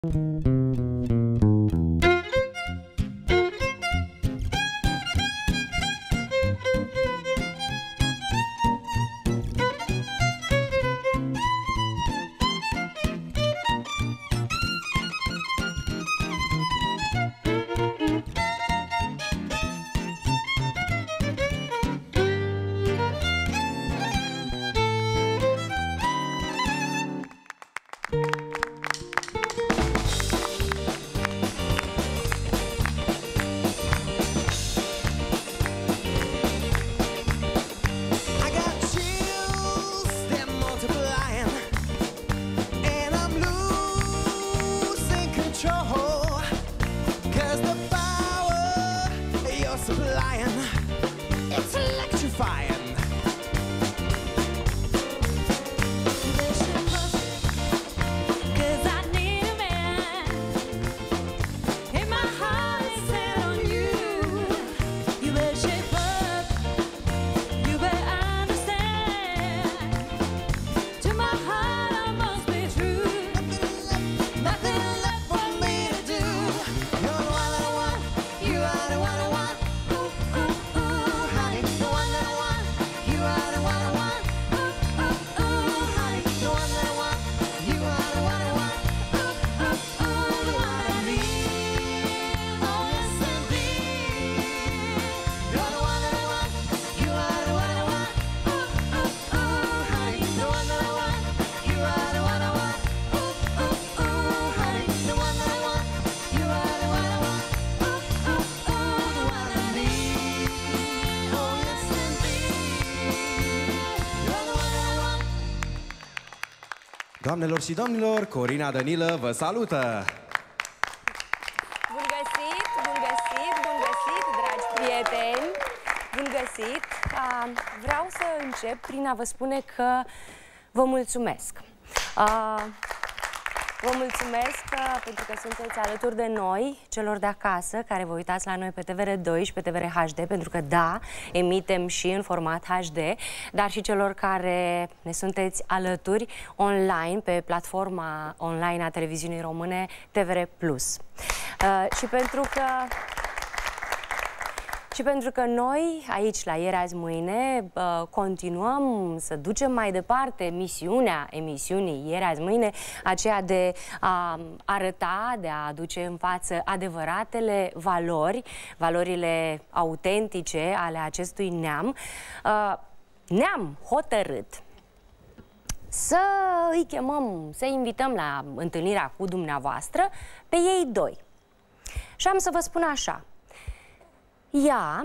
Doamnelor și domnilor, Corina Dănilă vă salută! Bun găsit, bun găsit, bun găsit, dragi prieteni! Bun găsit! Vreau să încep prin a vă spune că vă mulțumesc. Vă mulțumesc pentru că sunteți alături de noi, celor de acasă, care vă uitați la noi pe TVR2 și pe TVR HD, pentru că, da, emitem și în format HD, dar și celor care ne sunteți alături online, pe platforma online a televiziunii române TVR+. Și pentru că noi, aici, la Ieri, Azi, Mâine, continuăm să ducem mai departe misiunea emisiunii Ieri, Azi, Mâine, aceea de a arăta, de a aduce în față adevăratele valori, valorile autentice ale acestui neam, ne-am hotărât să îi chemăm, să invităm la întâlnirea cu dumneavoastră pe ei doi. Și am să vă spun așa. Ea,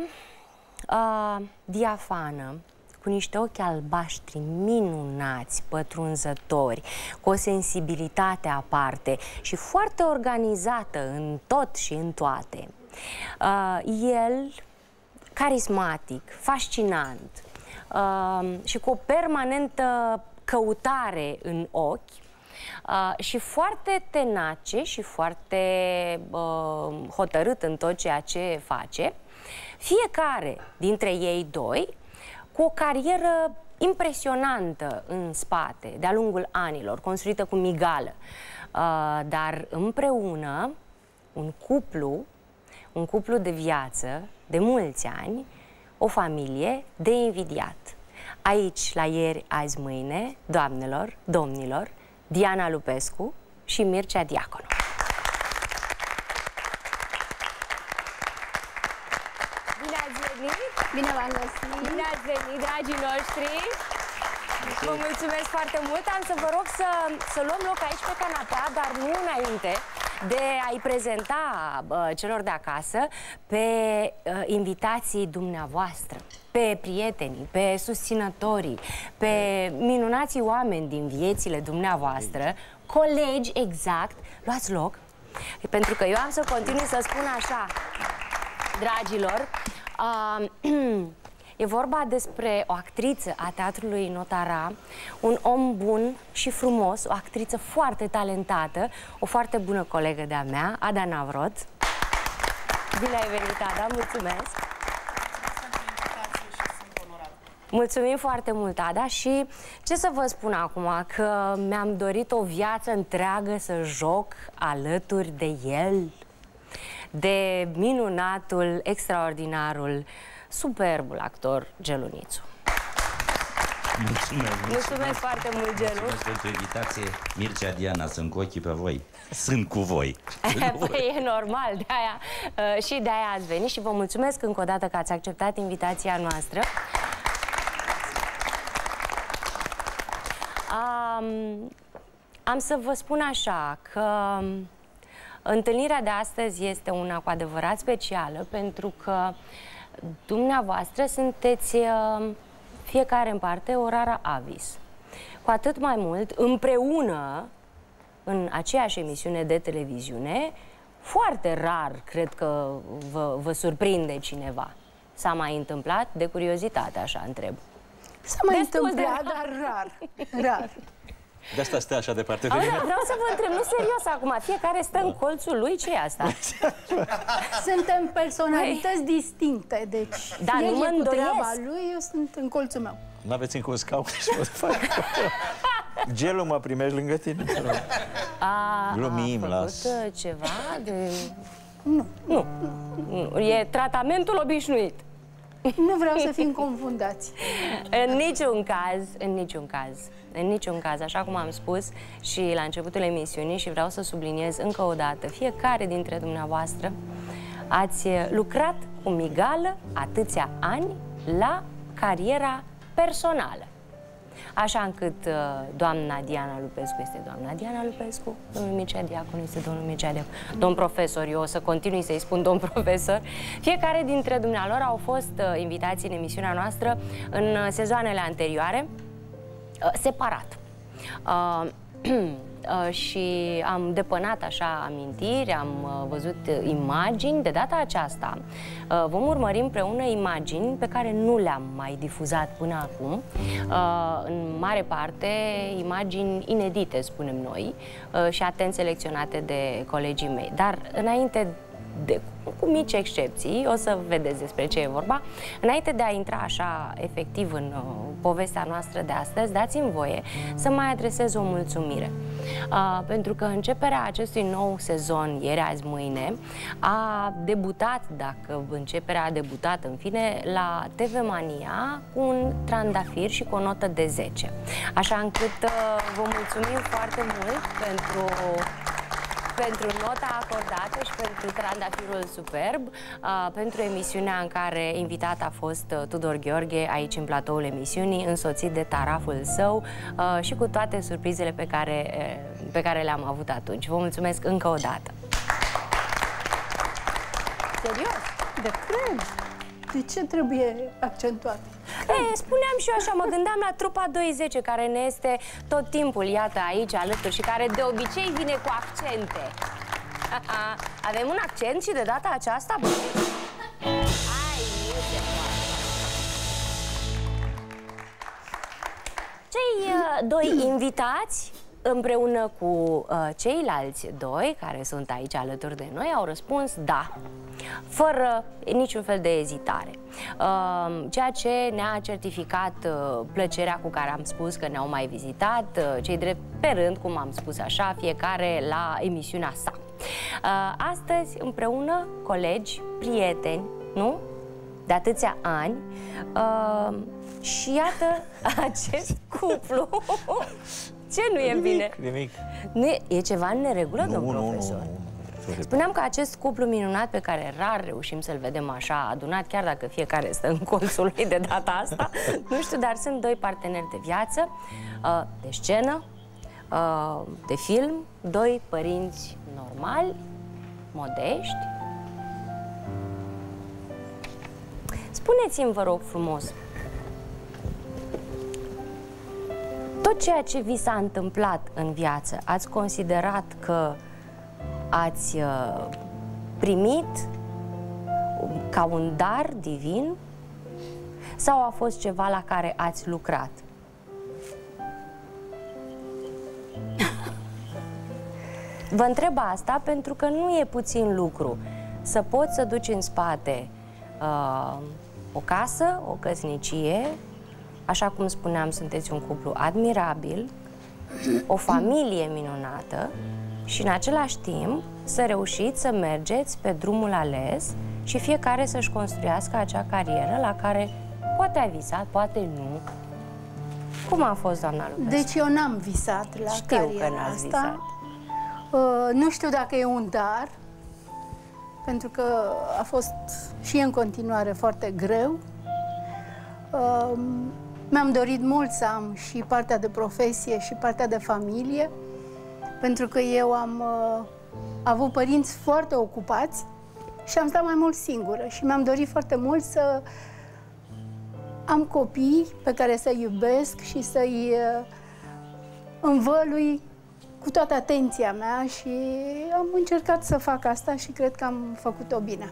diafană, cu niște ochi albaștri minunați, pătrunzători, cu o sensibilitate aparte și foarte organizată în tot și în toate. El, carismatic, fascinant și cu o permanentă căutare în ochi, și foarte tenace și foarte hotărât în tot ceea ce face. Fiecare dintre ei doi cu o carieră impresionantă în spate, de-a lungul anilor, construită cu migală, dar împreună un cuplu de viață de mulți ani, o familie de invidiat. Aici, la Ieri, Azi, Mâine, doamnelor, domnilor, Diana Lupescu și Mircea Diaconu. Bine ați venit! Bine v-am găsit! Bine ați venit, dragii noștri! Vă mulțumesc foarte mult! Am să vă rog să luăm loc aici pe canapea, dar nu înainte de a-i prezenta celor de acasă pe invitații dumneavoastră, pe prietenii, pe susținătorii, pe minunații oameni din viețile dumneavoastră, colegi, exact. Luați loc, pentru că eu am să continui să spun așa, dragilor. E vorba despre o actriță a Teatrului Notara, un om bun și frumos, o actriță foarte talentată, o foarte bună colegă de-a mea, Ada Navrot. Bine ai venit, Ada, mulțumesc! Mulțumim foarte mult, Ada, și ce să vă spun acum, că mi-am dorit o viață întreagă să joc alături de el, de minunatul, extraordinarul, superbul actor Gelunițu. Mulțumesc foarte mult, Gelu. Mulțumesc pentru invitație. Mircea, Diana, sunt cu ochii pe voi. Sunt cu voi. Păi e normal, de-aia, și de-aia ați venit și vă mulțumesc încă o dată că ați acceptat invitația noastră. Am să vă spun așa, că întâlnirea de astăzi este una cu adevărat specială, pentru că dumneavoastră sunteți fiecare în parte o rară avis. Cu atât mai mult, împreună, în aceeași emisiune de televiziune, foarte rar cred că vă surprinde cineva. S-a mai întâmplat? De curiozitate, așa întreb. S-a mai întâmplat, dar rar. De asta stă așa departe de mine. Vreau să vă întreb, nu serios acum, fiecare stă în colțul lui, ce e asta? Suntem personalități distincte, deci da, el nu mă e cu treaba îndoiesc. lui, eu sunt în colțul meu. N-aveți încă un scaun și pot fac. Gelu, mă primești lângă tine? Glumim, a las. făcut ceva de... Nu. Nu. E tratamentul obișnuit. Nu vreau să fim confundați. În niciun caz, în niciun caz, așa cum am spus și la începutul emisiunii și vreau să subliniez încă o dată, fiecare dintre dumneavoastră ați lucrat cu migală atâția ani la cariera personală. Așa încât doamna Diana Lupescu este doamna Diana Lupescu, domnul Mircea Diaconu este domnul Mircea Diaconu, domn profesor, eu o să continui să-i spun domn profesor. Fiecare dintre dumnealor au fost invitați în emisiunea noastră în sezoanele anterioare, separat. Și am depănat așa amintiri, am văzut imagini. De data aceasta vom urmări împreună imagini pe care nu le-am mai difuzat până acum, în mare parte imagini inedite, spunem noi, și atent selecționate de colegii mei. Dar înainte cu mici excepții, o să vedeți despre ce e vorba. Înainte de a intra așa efectiv în povestea noastră de astăzi, dați-mi voie să mai adresez o mulțumire. Pentru că începerea acestui nou sezon, ieri, azi, mâine, a debutat, dacă începerea a debutat, în fine, la TV Mania cu un trandafir și cu o notă de 10. Așa încât vă mulțumim foarte mult pentru nota acordată și pentru trandafirul superb, pentru emisiunea în care invitat a fost Tudor Gheorghe, aici în platoul emisiunii, însoțit de taraful său și cu toate surprizele pe care le-am avut atunci. Vă mulțumesc încă o dată. Serios? De cred. De ce trebuie accentuat? Spuneam și eu așa, mă gândeam la trupa 210, care ne este tot timpul, iată, aici alături și care de obicei vine cu accente. Avem un accent și de data aceasta? Hai, nu se poate. Cei doi invitați, împreună cu ceilalți doi care sunt aici alături de noi, au răspuns da, fără niciun fel de ezitare. Ceea ce ne-a certificat plăcerea cu care am spus că ne-au mai vizitat, cei drept pe rând, cum am spus așa, fiecare la emisiunea sa. Astăzi, împreună, colegi, prieteni, nu? De atâția ani, și iată acest cuplu. Ce nu e bine? Nimic. Nu e ceva în neregulă, domn profesor? Spuneam că acest cuplu minunat pe care rar reușim să-l vedem așa adunat, chiar dacă fiecare stă în colțul lui de data asta, nu știu, dar sunt doi parteneri de viață, de scenă, de film, doi părinți normali, modești. Spuneți-mi, vă rog frumos, tot ceea ce vi s-a întâmplat în viață, ați considerat că ați primit ca un dar divin sau a fost ceva la care ați lucrat? Vă întreb asta pentru că nu e puțin lucru să poți să duci în spate o casă, o căsnicie, Așa cum spuneam, sunteți un cuplu admirabil, o familie minunată și în același timp să reușiți să mergeți pe drumul ales și fiecare să-și construiască acea carieră la care poate a visat, poate nu. Cum a fost, doamna Lupescu? Deci eu n-am visat la cariera asta. Nu știu dacă e un dar, pentru că a fost și în continuare foarte greu. Mi-am dorit mult să am și partea de profesie și partea de familie, pentru că eu am avut părinți foarte ocupați și am stat mai mult singură și mi-am dorit foarte mult să am copii pe care să-i iubesc și să-i învălui cu toată atenția mea și am încercat să fac asta și cred că am făcut-o bine.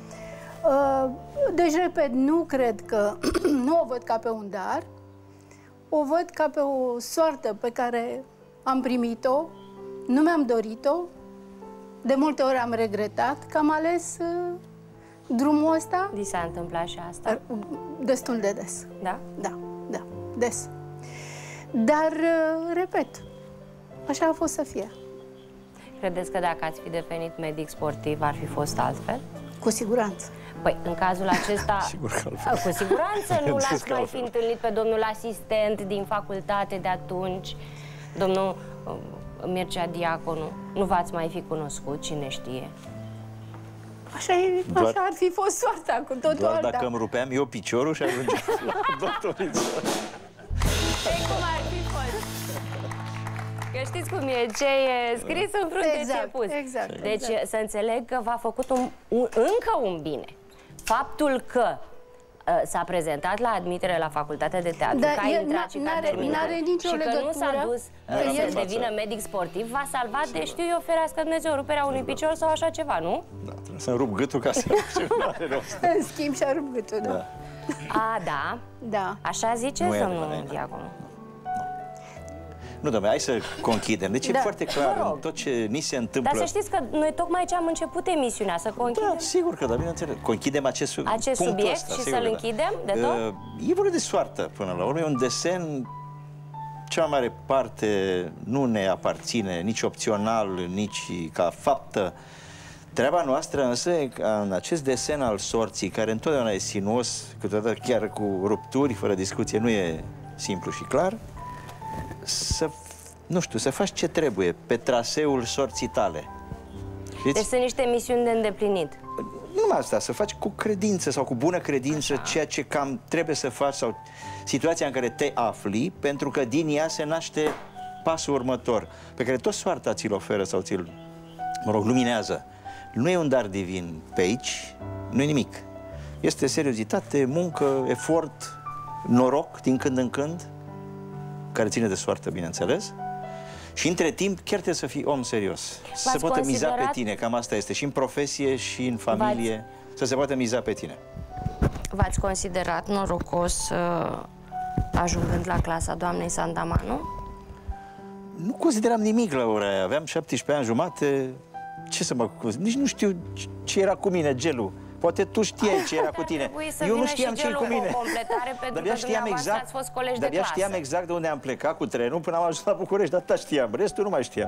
Deci, repet, nu cred că, nu o văd ca pe un dar, o văd ca pe o soartă pe care am primit-o, nu mi-am dorit-o, de multe ori am regretat că am ales drumul ăsta. Vi s-a întâmplat și asta? Destul de des. Da? Da, des. Dar, repet, așa a fost să fie. Credeți că dacă ați fi devenit medic sportiv ar fi fost altfel? Cu siguranță. Păi, în cazul acesta, Sigur că altfel. cu siguranță nu l-ați mai fi întâlnit pe domnul asistent din facultate de atunci, domnul Mircea Diaconu. Nu v-ați mai fi cunoscut, cine știe. Așa ar fi fost soarta, cu totul Doar alta. dacă îmi rupeam eu piciorul și ajungeam la doctoriță. Ei, cum ar fi fost? Că știți cum e, ce e scris în frunte, Exact, ce e pus. exact, Deci exact. să înțeleg că v-a făcut încă un bine. Faptul că s-a prezentat la admitere la facultatea de teatru, Dar că a intrat și că a terminat n-are nicio și că nu s-a legătură. dus să devină medic sportiv, v-a salvat de, știu eu, ferească Dumnezeu, ruperea unui picior sau așa ceva, nu? Da, trebuie să-mi rup gâtul ca să nu are rost. În schimb și-a rupt gâtul, da. A, da? Da. Așa zice, Nu e domnul adevărat. Diaconu? Nu, domnule, hai să conchidem. Deci Da, e foarte clar, vă rog. în tot ce ni se întâmplă... Dar să știți că noi tocmai ce am început emisiunea, să conchidem Da, sigur că da, bineînțeles. Conchidem acest punctul subiect ăsta, și sigur să-l că da. închidem de tot? E vorba de soartă, până la urmă. E un desen, cea mai mare parte nu ne aparține, nici opțional, nici ca faptă. Treaba noastră însă e ca în acest desen al sorții, care întotdeauna e sinuos, câteodată chiar cu rupturi, fără discuție, nu e simplu și clar, să, nu știu, să faci ce trebuie pe traseul sorții tale. Știți? Deci sunt niște misiuni de îndeplinit. Nu numai asta, să faci cu credință sau cu bună credință ceea ce cam trebuie să faci sau situația în care te afli, pentru că din ea se naște pasul următor, pe care tot soarta ți-l oferă sau ți-l, luminează. Nu e un dar divin pe aici, nu e nimic. Este seriozitate, muncă, efort, noroc din când în când, care ține de soartă, bineînțeles. Și între timp chiar trebuie să fii om serios. Să se poată miza pe tine, cam asta este. Și în profesie, și în familie, să se poată miza pe tine. V-ați considerat norocos ajungând la clasa doamnei Sandamanu? Nu consideram nimic la ora aia. Aveam 17 ani jumate. Ce să mă... Nici nu știu ce era cu mine, Gelu. Poate tu știai ce era cu tine. Eu nu știam ce e cu mine. Dar eu știam exact, ați fost colegi de clasă. Știam exact de unde am plecat cu trenul până am ajuns la București, dar atât știam. Restul nu mai știam.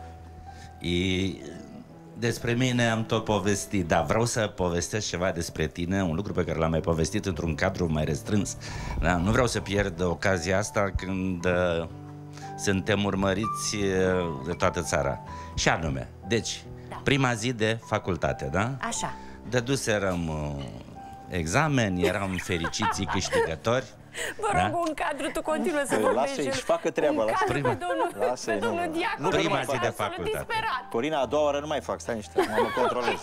Despre mine am tot povestit, dar vreau să povestesc ceva despre tine, un lucru pe care l-am mai povestit într-un cadru mai restrâns. Da? Nu vreau să pierd ocazia asta când suntem urmăriți de toată țara. Și anume, deci, prima zi de facultate, da? Așa. Dăduserăm examen, eram fericiții câștigători. Vă rog, un cadru, tu continuă să vorbești. Lasă-i și facă treaba. Un cadru pe domnul Diaconu. Prima zi de facultate. Corina, a doua oară nu mai fac, stai niște, mă controlez.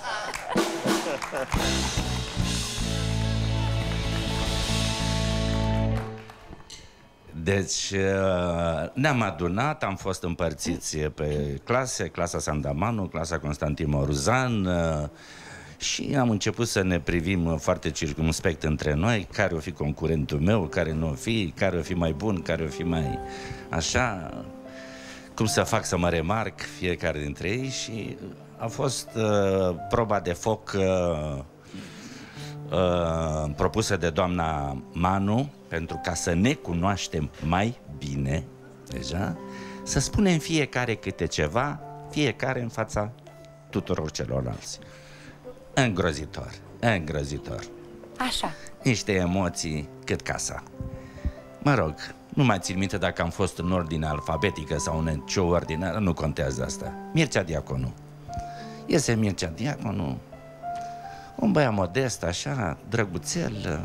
Deci ne-am adunat, am fost împărțiți pe clase, clasa Sandamanu, clasa Constantin Morzan, și am început să ne privim foarte circumspect între noi, care o fi concurentul meu, care nu o fi, care o fi mai bun, care o fi mai așa, cum să fac să mă remarc fiecare dintre ei. Și a fost proba de foc propusă de doamna Manu, pentru ca să ne cunoaștem mai bine, deja, să spunem fiecare câte ceva, fiecare în fața tuturor celorlalți. Îngrozitor, îngrozitor. Așa. Niște emoții cât casa. Mă rog, nu mai țin minte dacă am fost în ordine alfabetică sau în ce ordine, nu contează asta. Mircea Diaconu. Iese Mircea Diaconu, un băiat modest, așa, drăguțel,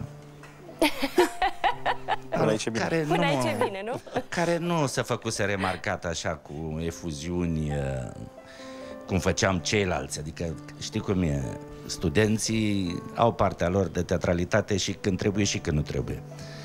care Până aici e bine, nu? care nu se făcuse remarcat așa cu efuziuni cum făceam ceilalți. Adică știi cum e, studenții au partea lor de teatralitate și când trebuie și când nu trebuie,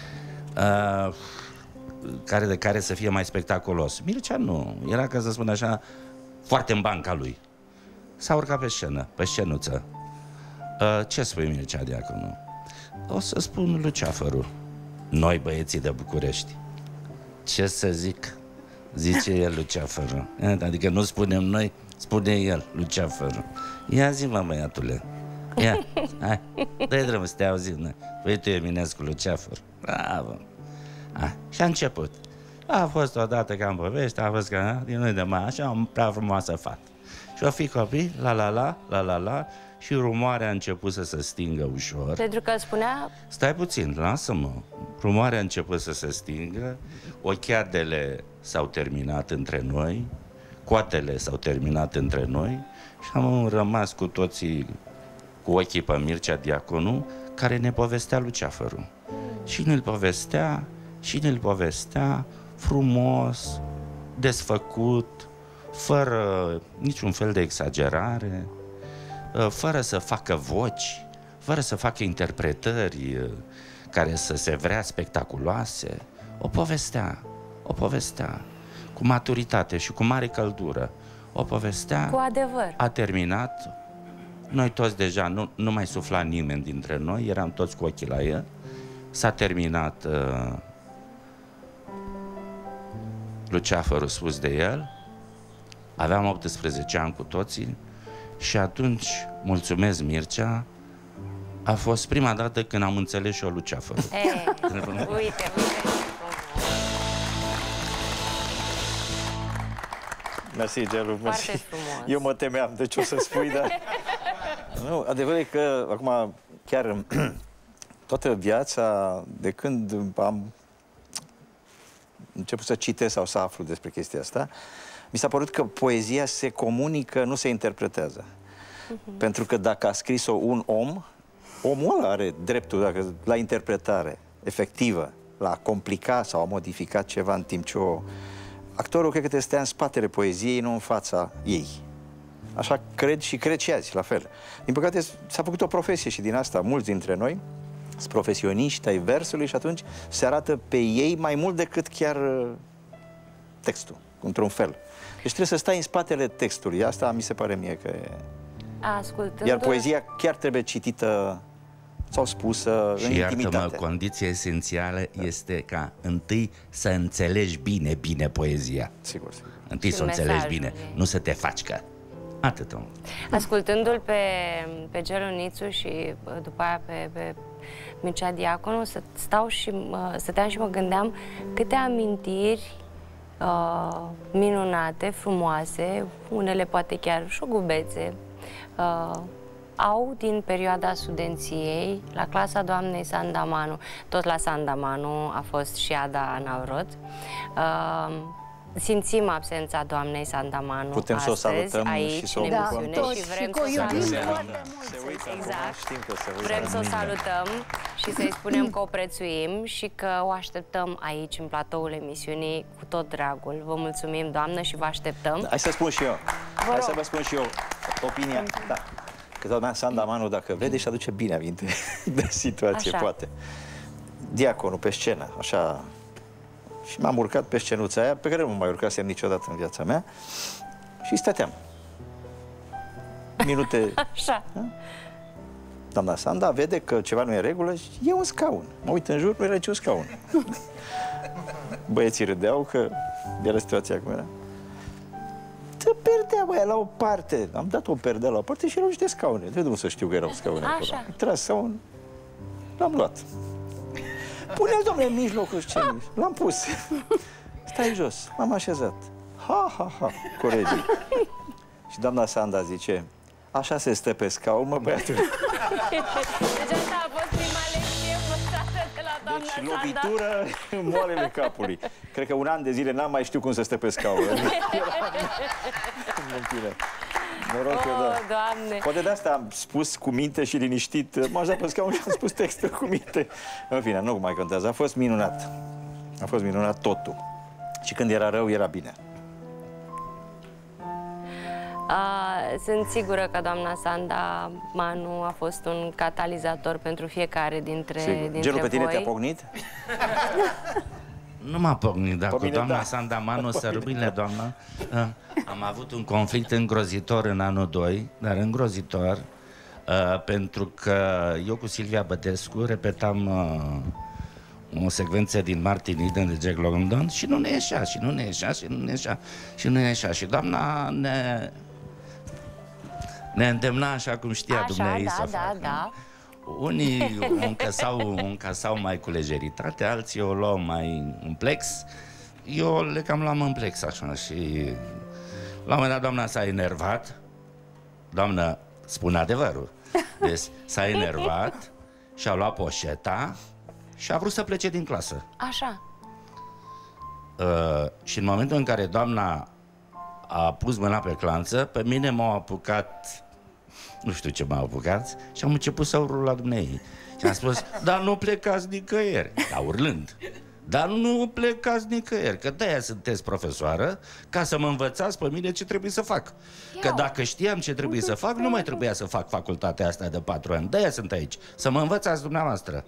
care să fie mai spectaculos. Mircea nu, era, ca să spun așa, foarte în banca lui. S-a urcat pe scenă, pe scenuță. Ce spui, Mircea Diaconu? O să spun Luceafărul. Noi, băieții de București. Ce să zic? Zice el, Luceafărul. Adică nu spunem noi, spune el, Luceafărul. Ia zi, mă, băiatule. Ia, hai, dă-i drumul să te auzim. Păi tu, Eminescu, Luceafăr. Bravo. Și a început. A fost odată ca în povești, a fost ca din noi de mai, așa, o prea frumoasă fată. Și o fi copii, la, și rumoarea a început să se stingă ușor. Pentru că spunea... Stai puțin, lasă-mă. Rumoarea a început să se stingă, ochiadele s-au terminat între noi, coatele s-au terminat între noi și am rămas cu toții cu ochii pe Mircea Diaconu, care ne povestea Luceafărul. Și ne-l povestea frumos, desfăcut, fără niciun fel de exagerare, fără să facă voci, fără să facă interpretări care să se vrea spectaculoase. O povestea cu maturitate și cu mare căldură. O povestea cu adevăr. A terminat. Noi toți deja, nu mai sufla nimeni dintre noi, eram toți cu ochii la el. S-a terminat Luceafărul spus de el. Aveam 18 ani cu toții și atunci, mulțumesc, Mircea, a fost prima dată când am înțeles și eu Luceafărul. Uite. Mersi, Gelu, mersi. Foarte frumos. Eu mă temeam de ce o să spui, dar... Nu, adevărul e că, acum, chiar toată viața, de când am început să citesc sau să aflu despre chestia asta, mi s-a părut că poezia se comunică, nu se interpretează. Pentru că dacă a scris-o un om, omul ăla are dreptul la interpretare efectivă, la a complica sau a modifica ceva în timp ce actorul cred că te stea în spatele poeziei, nu în fața ei. Așa cred și azi, la fel. Din păcate s-a făcut o profesie și din asta mulți dintre noi sunt profesioniști ai versului și atunci se arată pe ei mai mult decât chiar textul, într-un fel. Deci trebuie să stai în spatele textului. Asta mi se pare mie că e... Iar poezia chiar trebuie citită sau spusă în intimitate. Și iartă-mă, condiția esențială este ca întâi să înțelegi bine poezia. Sigur. Întâi să o înțelegi bine, nu să te faci că... Atât. Ascultându-l pe Gelu Nițu și după aia pe Mircea Diaconu, stăteam și mă gândeam câte amintiri minunate, frumoase, unele poate chiar șogubețe, au din perioada studenției la clasa doamnei Sandamanu. Tot la Sandamanu a fost și Ada Navrot. Simțim absența doamnei Sandamanu. Putem să o salutăm aici, și să o bucurăm. Și vrem să o salutăm. Exact. Vrem să o salutăm și să-i spunem că o prețuim și că o așteptăm aici, în platoul emisiunii, cu tot dragul. Vă mulțumim, doamnă, și vă așteptăm. Hai să spun și eu. Hai să vă spun și eu opinia. Da. Că doamna Sandamanu, dacă vede, și aduce bine aminte de situație, așa. Poate. Diaconul pe scenă, așa... Și m-am urcat pe scenuța aia, pe care nu mai urcasem niciodată în viața mea, și stăteam. Minute... Așa. Da? Doamna Sanda vede că ceva nu e în regulă și e un scaun. Mă uit în jur, nu era niciun scaun. Băieții râdeau că era situația cum era. Dă perdea, băia, la o parte. Am dat o perdea la o parte și erau niște scaune. De unde să știu că erau scaune acolo? Am tras scaun, L-am luat. Pune-l, domnule, în mijlocul scenei. L-am pus. Stai jos. M-am așezat. Ha, ha, ha, colegii. Și doamna Sanda zice, așa se stă pe scaun, mă, băiatul. Deci asta a fost prima lecție învățată de la doamna Deci Sanda. lovitură în moalele capului. Cred că un an de zile n-am mai știut cum să stă pe scaun. Noroc că da. Doamne! Poate de asta am spus cu minte și liniștit. M-am dat pe scaun și am spus textul cu minte. În fine, nu mai contează. A fost minunat. A fost minunat totul. Și când era rău, era bine. Sunt sigură că doamna Sanda Manu a fost un catalizator pentru fiecare dintre Gelul pe tine voi. te-a pocnit? Nu m-a pocnit, dar cu doamna da. Sanda Manu, sărbile, doamnă, am avut un conflict îngrozitor în anul 2, dar îngrozitor, pentru că eu cu Silvia Bătescu repetam o secvență din Martin Eden de Jack London și nu ne ieșea, și nu ne ieșea, și nu ne ieșea, și nu ne ieșea. Și doamna ne îndemna așa cum știa dumneavoastră să facă. Da. Unii o încasau mai cu lejeritate, alții o luau mai în plex. Eu le cam luam în plex așa și la un moment dat doamna s-a enervat. Doamna spune adevărul. Deci s-a enervat și a luat poșeta și a vrut să plece din clasă. Așa. Și în momentul în care doamna a pus mâna pe clanță, pe mine m-au apucat, nu știu ce m-au apucat, și am început să urlu la dumneei. Și am spus, dar nu plecați nicăieri, dar urlând. Dar nu plecați nicăieri, că de-aia sunteți profesoară, ca să mă învățați pe mine ce trebuie să fac. Că dacă știam ce trebuie să fac, nu mai trebuia să fac facultatea asta de 4 ani. De-aia sunt aici, să mă învățați dumneavoastră.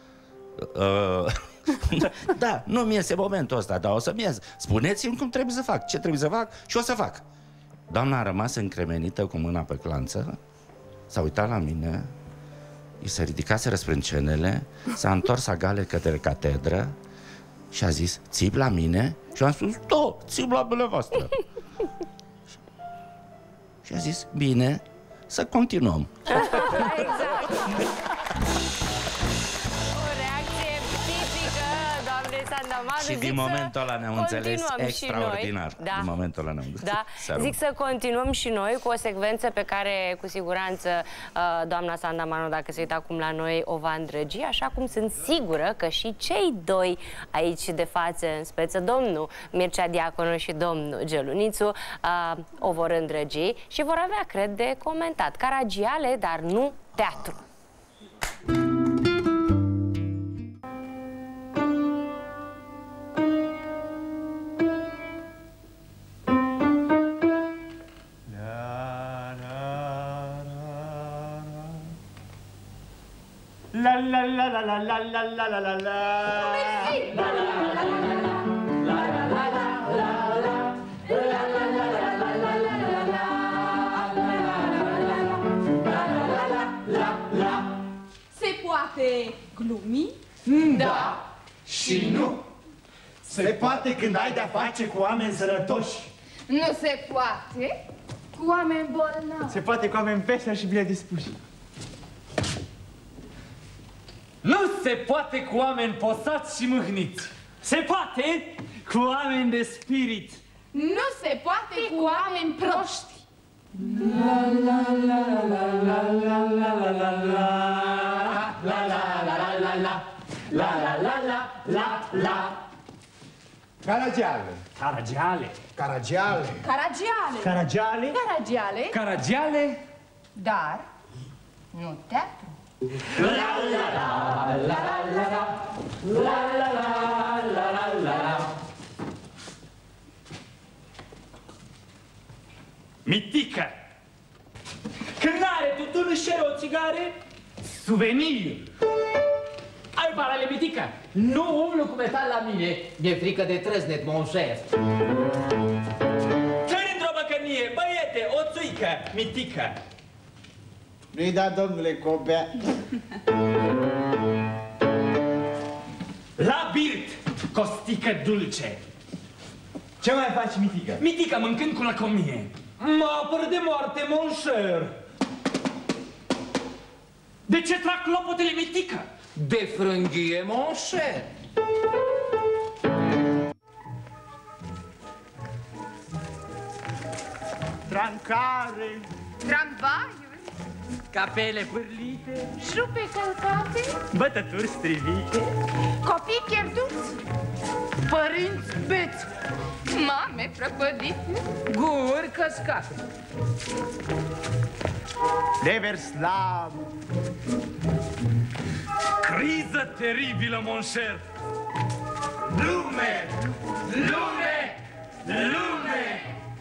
Da, nu mi iese momentul ăsta, dar o să-mi ies. Spuneți-mi cum trebuie să fac, ce trebuie să fac și o să fac. Doamna a rămas încremenită cu mâna pe clanță, s-a uitat la mine, i se ridicase sprâncenele, s-a întors agale către catedră și a zis, țip la mine? Și am spus, da, țip la dumneavoastră. Și a zis, bine, să continuăm. Exact. O reacție tipică, doamne Sanda Manu. Și din momentul ăla ne-am înțeles extraordinar. Da. Din momentul ăla ne-am înțeles. Da. Zic să continuăm și noi cu o secvență pe care cu siguranță doamna Sanda Manu, dacă se uită acum la noi, o va îndrăgi, așa cum sunt sigură că și cei doi aici de față în speță, domnul Mircea Diaconu și domnul Gelunițu, o vor îndrăgi și vor avea, cred, de comentat. Caragiale, dar nu teatru. La la la la la la la la la la la. Se poate glumi? Da și nu. Se poate când ai de-a face cu oameni sănătoși. Nu se poate cu oameni bolnavi. Se poate cu oameni veseli și bine dispuși. Nu se poate cu oameni posați și mâhniți. Se poate cu oameni de spirit. Nu se poate cu oameni proști. La la la la la la la la la la la la la la la la la la la. Caragiale. Caragiale. Caragiale. Caragiale. Caragiale. Caragiale. Caragiale. Dar nu teatru. La la la la la la la la la la la. Mitică! Când n-are tutun, își cere o țigare, suvenir. Ai parale, Mitică? Nu umblu cu metal la mine, mi-e frică de trăznet, mon cher. Trăi într-o băcănie, băiete, o țuică, Mitică. Nu-i da, domnule Cobea. La birt, costică dulce. Ce mai faci, Mitică? Mitică, mâncând cu lăcomie. Mă apăr de moarte, mon cher. De ce trag clopotele, Mitică? De frânghie, mon cher. Trancare. Tramvaiuri, Capele pârlite, jupe călcate, bătături strivite, copii pierduți, Părinți beți, mame prăpădite, guri căscate. Dever slav. criză teribilă, mon cher. Lume! Lume! Lume!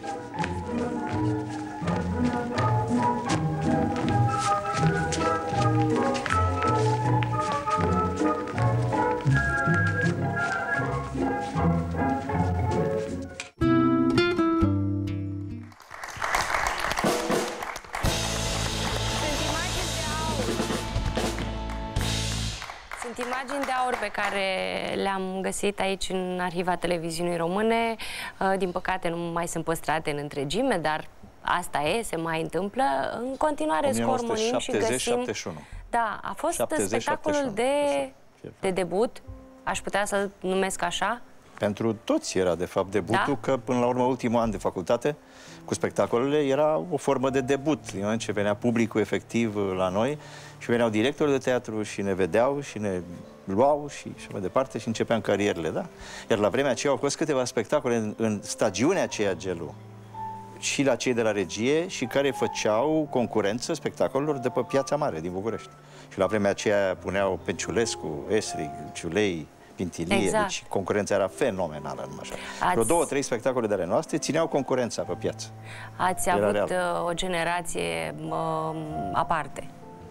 Sunt imagini de aur pe care le-am găsit aici în arhiva televiziunii române. Din păcate nu mai sunt păstrate în întregime, dar asta e, se mai întâmplă. În continuare scormonim și găsim... Da, a fost 70, spectacolul de debut, aș putea să-l numesc așa. Pentru toți era, de fapt, debutul, că până la urmă, ultimul an de facultate, cu spectacolele, era o formă de debut. În moment ce venea publicul efectiv la noi și veneau directori de teatru și ne vedeau și ne luau și mai departe și începeam carierele, da? Iar la vremea aceea au fost câteva spectacole în stagiunea aceea, Gelu, și la cei de la regie și care făceau concurență spectacolelor de pe Piața Mare din București. Și la vremea aceea puneau Penciulescu, Esrig, Ciulei, Pintilie, exact. Deci concurența era fenomenală. Vreo 2-3 spectacole de ale noastre țineau concurența pe piață. Ați avut o generație aparte.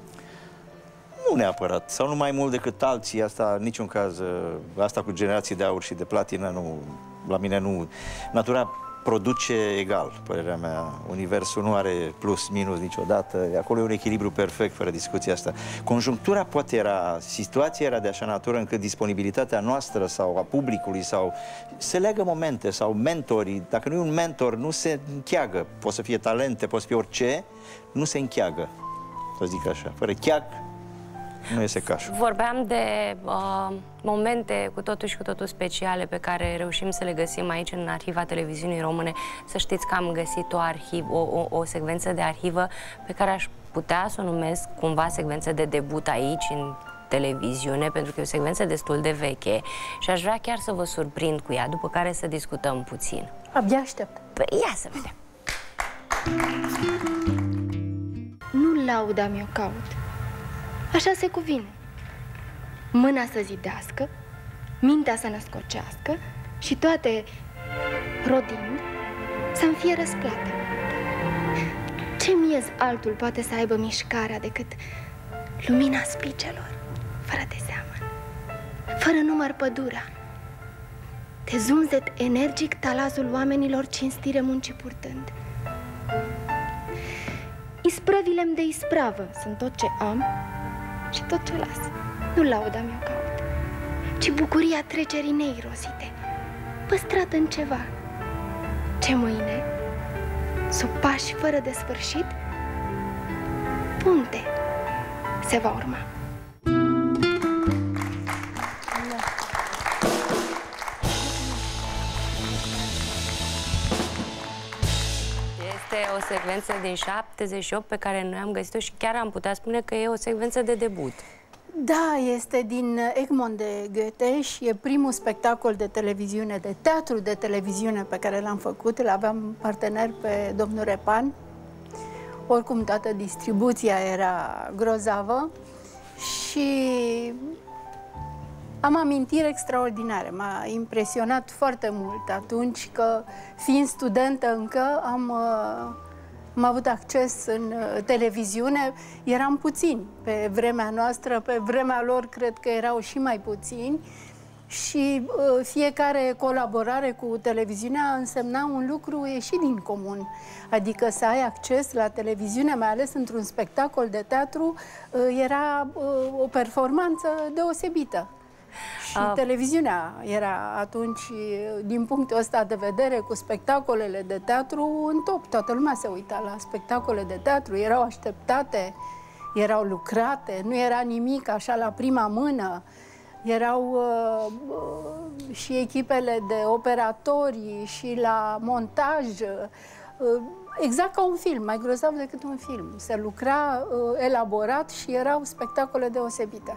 Nu neapărat, sau nu mai mult decât alții, asta în niciun caz, asta cu generații de aur și de platină, nu, la mine nu. Natura produce egal, părerea mea. Universul nu are plus, minus niciodată. Acolo e un echilibru perfect, fără discuția asta. Conjunctura poate era, situația era de așa natură încât disponibilitatea noastră sau a publicului sau se leagă momente sau mentorii. Dacă nu e un mentor, nu se încheagă. Poate să fie talente, poate să fie orice, nu se încheagă, să zic așa. Fără cheag, nu iese cașul. Vorbeam de momente cu totul și cu totul speciale pe care reușim să le găsim aici în arhiva televiziunii române. Să știți că am găsit o secvență de arhivă pe care aș putea să o numesc cumva secvență de debut aici în televiziune, pentru că e o secvență destul de veche și aș vrea chiar să vă surprind cu ea, după care să discutăm puțin. Abia aștept. Păi, ia să vedem. Nu lauda mi-o caut. Așa se cuvine. Mâna să zidească, mintea să născocească și toate, rodind, să-mi fie răsplată. Ce miez altul poate să aibă mișcarea decât lumina spicelor, fără de seamă, fără număr pădurea, de zumzet energic talazul oamenilor cinstire muncii purtând. Isprăvile-mi de ispravă sunt tot ce am și tot ce las. Nu lauda mi-o caut, ci bucuria trecerii neirosite, păstrată în ceva, ce mâine, sub pași fără de sfârșit, punte se va urma. Este o secvență din 78 pe care noi am găsit-o și chiar am putea spune că e o secvență de debut. Da, este din Egmont de Goethe și e primul spectacol de televiziune, de teatru de televiziune pe care l-am făcut. Îl aveam partener pe domnul Repan. Oricum, toată distribuția era grozavă și am amintiri extraordinare. M-a impresionat foarte mult atunci că, fiind studentă încă, am avut acces în televiziune. Eram puțini pe vremea noastră, pe vremea lor cred că erau și mai puțini și fiecare colaborare cu televiziunea însemna un ieșit ieșit din comun. Adică să ai acces la televiziune, mai ales într-un spectacol de teatru, era o performanță deosebită. Și televiziunea era atunci, din punctul ăsta de vedere, cu spectacolele de teatru în top. Toată lumea se uita la spectacole de teatru, erau așteptate, erau lucrate, nu era nimic așa la prima mână. Erau și echipele de operatori și la montaj, exact ca un film, mai grozav decât un film. Se lucra elaborat și erau spectacole deosebite.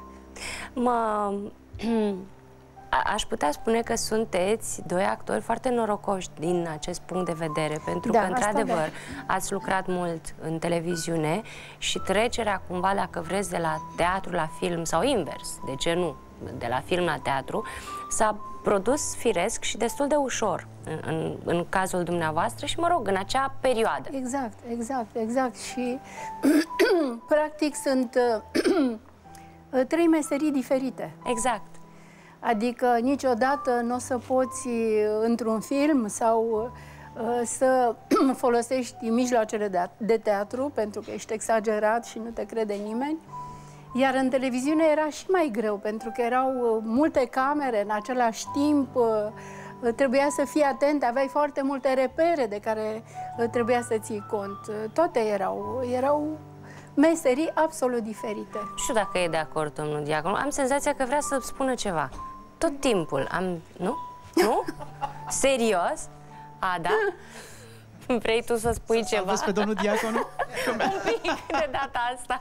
Aș putea spune că sunteți doi actori foarte norocoși din acest punct de vedere, pentru că, într-adevăr, ați lucrat mult în televiziune și trecerea, cumva, dacă vreți, de la teatru la film, sau invers, de ce nu, de la film la teatru, s-a produs firesc și destul de ușor în cazul dumneavoastră și, mă rog, în acea perioadă. Exact. Și, practic, sunt 3 meserii diferite. Exact. Adică niciodată nu o să poți într-un film sau să folosești mijloacele de teatru pentru că ești exagerat și nu te crede nimeni. Iar în televiziune era și mai greu pentru că erau multe camere în același timp, trebuia să fii atent, aveai foarte multe repere de care trebuia să ții cont. Toate erau meserii absolut diferite. Nu știu dacă e de acord, domnul Diaconu. Am senzația că vrea să spună ceva. Tot timpul. Nu? Nu? Serios? Ada? Vrei tu să spui ceva? Să pe domnul Diaconu? Un pic de data asta.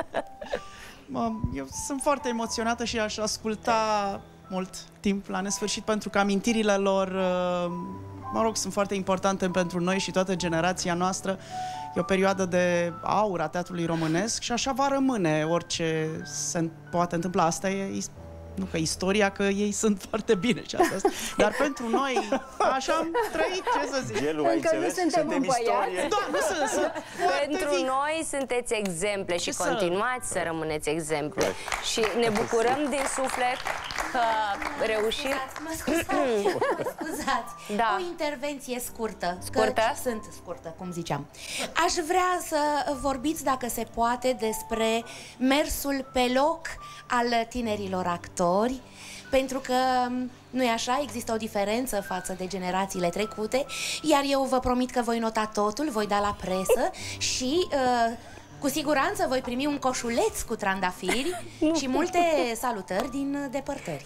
Eu sunt foarte emoționată și aș asculta mult timp la nesfârșit, pentru că amintirile lor, mă rog, sunt foarte importante pentru noi și toată generația noastră. E o perioadă de aur a teatrului românesc și așa va rămâne orice se poate întâmpla. Asta e, nu că istoria, că ei sunt foarte bine și asta. Dar pentru noi, așa am trăit, ce să zic. Încă nu suntem împăiați. Da, nu sunt. Pentru noi sunteți exemple și continuați să rămâneți exemple. Și ne bucurăm din suflet că reușim... Mă scuzați. Da. O intervenție scurtă. Scurtă? Sunt scurtă, cum ziceam. Aș vrea să vorbiți, dacă se poate, despre mersul pe loc al tinerilor actori, pentru că, nu-i așa, există o diferență față de generațiile trecute, iar eu vă promit că voi nota totul, voi da la presă și... cu siguranță voi primi un coșuleț cu trandafiri și multe salutări din depărtări.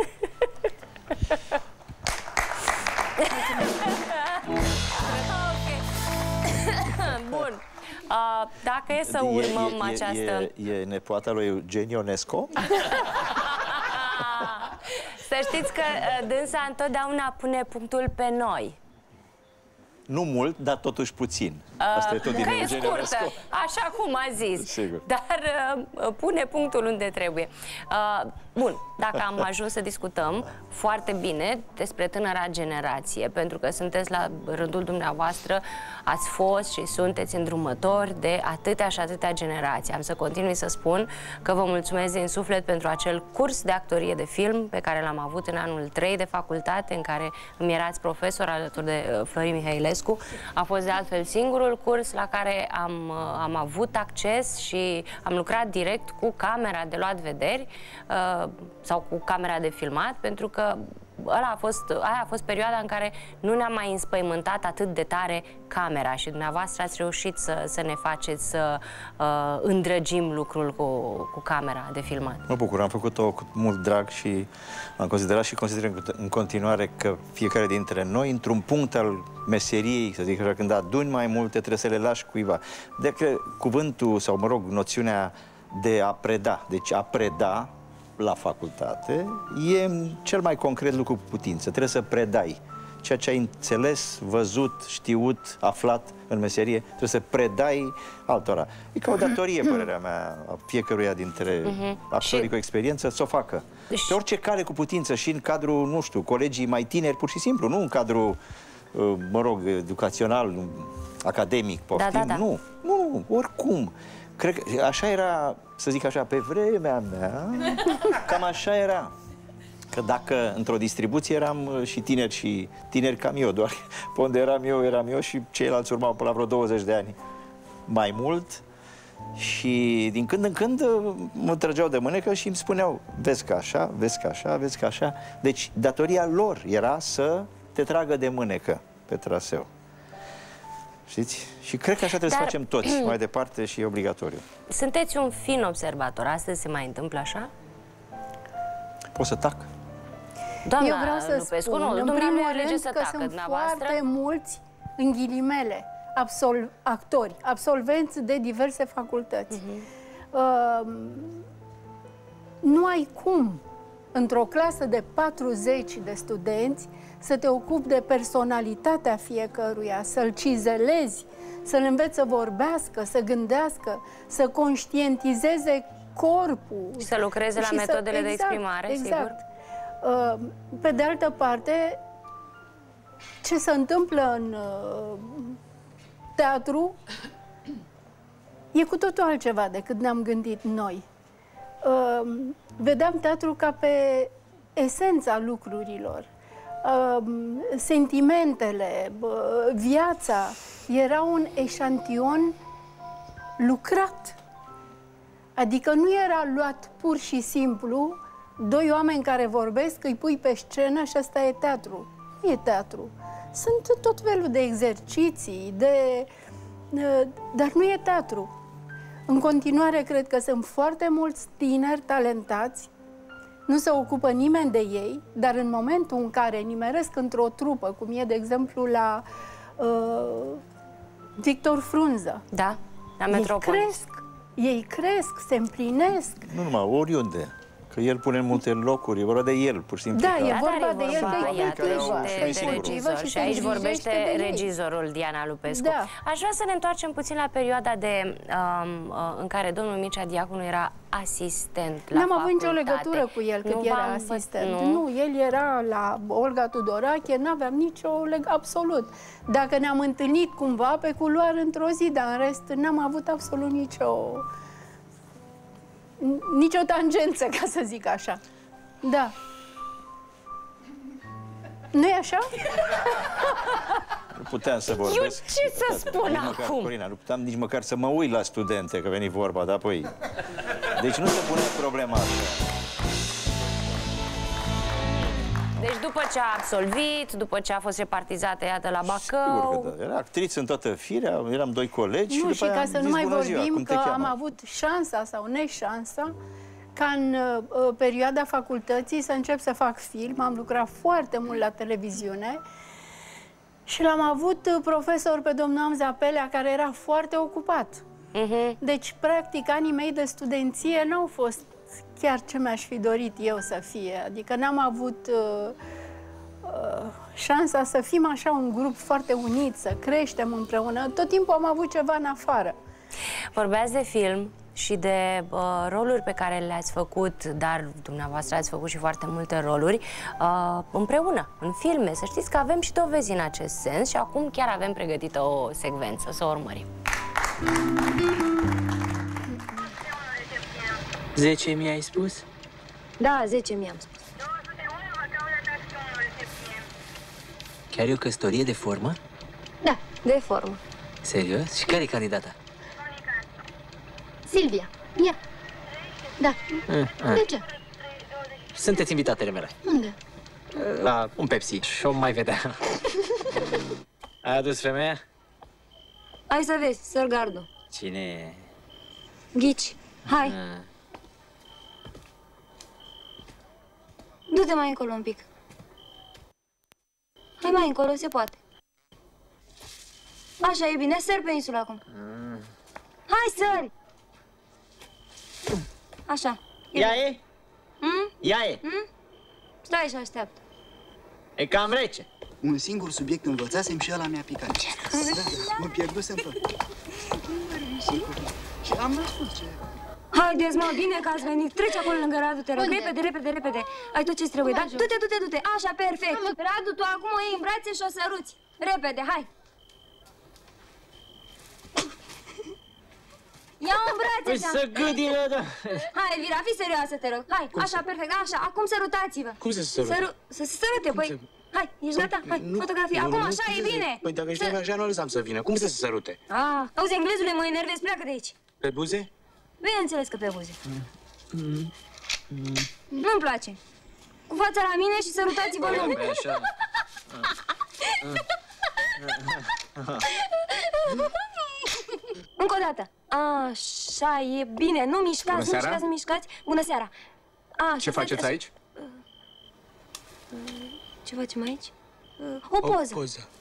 Bun. Dacă e să urmăm această... E nepoata lui Eugen Ionesco? Să știți că dânsa întotdeauna pune punctul pe noi. Nu mult, dar totuși puțin. Asta e tot din că e Eugen scurtă, Ionesco. așa cum a zis. Sigur. Dar pune punctul unde trebuie. Bun, dacă am ajuns să discutăm foarte bine despre tânăra generație, pentru că sunteți la rândul dumneavoastră, ați fost și sunteți îndrumători de atâtea și atâtea generații. Am să continui să spun că vă mulțumesc din suflet pentru acel curs de actorie de film pe care l-am avut în anul 3 de facultate, în care îmi erați profesor alături de Florin Mihailescu. A fost de altfel singurul curs la care am avut acces și am lucrat direct cu camera de luat vederi sau cu camera de filmat, pentru că aia a fost perioada în care nu ne-a mai înspăimântat atât de tare camera și dumneavoastră ați reușit să ne faceți să îndrăgim lucrul cu camera de filmat. Mă bucur, am făcut-o cu mult drag și am considerat și consider în continuare că fiecare dintre noi, într-un punct al meseriei, să zic așa, când aduni mai multe, trebuie să le lași cuiva. De că cuvântul, sau mă rog, noțiunea de a preda, deci a preda la facultate, e cel mai concret lucru cu putință. Trebuie să predai ceea ce ai înțeles, văzut, știut, aflat în meserie, trebuie să predai altora. E ca o datorie, părerea mea, a fiecăruia dintre actorii cu experiență să o facă. Pe orice cale cu putință și în cadrul, nu știu, colegii mai tineri, pur și simplu, nu în cadrul, mă rog, educațional, academic, poftim, nu, oricum. Cred că așa era, să zic așa, pe vremea mea, cam așa era. Că dacă într-o distribuție eram și tineri cam eu, doar pe unde eram eu și ceilalți urmau până la vreo 20 de ani mai mult. Și din când în când mă trăgeau de mânecă și îmi spuneau, vezi că așa, vezi că așa, vezi că așa. Deci datoria lor era să te tragă de mânecă pe traseu. Știți? Și cred că așa trebuie să facem toți, mai departe și e obligatoriu. Sunteți un fin observator. Astăzi se mai întâmplă așa? Pot să tac? Doamna Eu vreau să Lupescu, spun, nu, în primul alege rând, să că tacă, sunt dumneavoastră. foarte mulți, în ghilimele, actori, absolvenți de diverse facultăți. Nu ai cum, într-o clasă de 40 de studenți, să te ocupi de personalitatea fiecăruia, să-l cizelezi, să-l înveți să vorbească, să gândească, să conștientizeze corpul. Și să lucreze la metodele de exprimare, sigur. Pe de altă parte, ce se întâmplă în teatru e cu totul altceva decât ne-am gândit noi. Vedeam teatru ca pe esența lucrurilor. Sentimentele, viața, era un eșantion lucrat. Adică nu era luat pur și simplu doi oameni care vorbesc, îi pui pe scenă și ăsta e teatru. Nu e teatru. Sunt tot felul de exerciții, dar nu e teatru. În continuare, cred că sunt foarte mulți tineri talentați, nu se ocupă nimeni de ei, dar în momentul în care nimeresc într-o trupă, cum e, de exemplu, la Victor Frunză, da, la Metropolis. Ei cresc, se împlinesc. Nu numai, oriunde. Că el pune în multe locuri, e vorba de el, pur și simplu. Da, e vorba de el, de regizor. Și aici vorbește regizorul Diana Lupescu. Da. Aș vrea să ne întoarcem puțin la perioada în care domnul Mircea Diaconu era asistent la N-am avut nicio legătură cu el cât era asistent. Nu, el era la Olga Tudorache, n-aveam nicio legătură, absolut. Dacă ne-am întâlnit cumva pe culoar într-o zi, dar în rest n-am avut absolut nicio tangență, ca să zic așa. Da. Nu-i așa? Nu puteam să vorbesc. Eu ce să spun acum? Corina, nu puteam nici măcar să mă uit la studente, că veni vorba, dar apoi... Deci nu se pune problema asta. Deci după ce a absolvit, după ce a fost repartizată, iată, la Bacău... Sigur că da. Era actriță în toată firea, eram doi colegi și după aia am ca să zis, nu mai bună ziua, vorbim cum te că cheamă? am avut șansa sau neșansa ca în perioada facultății să încep să fac film. Am lucrat foarte mult la televiziune și l-am avut profesor pe domnul Amza Pelea, care era foarte ocupat. Deci, practic, anii mei de studenție n-au fost chiar ce mi-aș fi dorit eu să fie. Adică n-am avut șansa să fim așa un grup foarte unit, să creștem împreună. Tot timpul am avut ceva în afară. Vorbeați de film și de roluri pe care le-ați făcut, dar dumneavoastră ați făcut și foarte multe roluri împreună, în filme. Să știți că avem și dovezi în acest sens și acum chiar avem pregătită o secvență, să o urmărim. 10.000 ai spus? Da, 10.000 am spus. Chiar e o căsătorie de formă? Da, de formă. Serios? Și care e candidata? Silvia. Ia. Da. De ce? Sunteți invitatele mele. Unde? La un Pepsi. Și o mai vedea. Ai adus femeia? Hai să vezi, Sărgardu. Cine e? Ghici. Hai. Du-te mai încolo un pic. Hai mai încolo, se poate. Așa e bine, sări pe insulă acum. Hai, sări! Așa. Ea e? Ea e? Stai și așteaptă. E cam rece. Un singur subiect învățasem și ăla mi-a picat. Da, mă pierdusem tot. Și am răspuns ce... Haideți, mă, bine că ați venit. Treci acolo lângă Radu, te rog. Repede, repede, repede. Ai tot ce-ți trebuie, da? Du-te, du-te, du-te. Așa, perfect. Radu, tu acum o iei în brațe și o săruți. Repede, hai. Ia-o în brațe, Păi să gâdile, da. Hai, Elvira, fii serioasă, te rog. Hai, așa, perfect, așa. Acum sărutați-vă. Cum să se sărute? Să se sărute, păi. Hai, ești gata? Hai, fotografie. Acum, așa, e bine. Păi dacă ești așa, nu lăsam să vină. Cum să se sărute? Auzi, englezule, mă enervez, pleacă de aici. Pe buze? Bineînțeles că pe buze. Nu-mi place. Cu fața la mine și sărutați-vă lumea. Încă o dată. Așa, e bine. Nu mișcați, nu mișcați, nu mișcați. Bună seara. Ce faceți aici? Ce facem aici? O poză.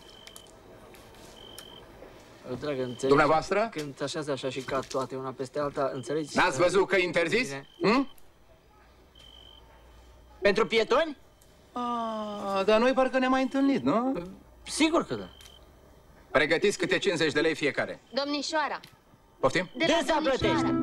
Dragă, înțelegi? Dumneavoastră? Când te așează așa și cad toate una peste alta, înțelegi? N-ați văzut că e interzis? Pentru pietoni? Dar noi parcă ne-am mai întâlnit, nu? Sigur că da. Pregătiți câte 50 de lei fiecare. Domnișoara. Poftim? De la domnișoara.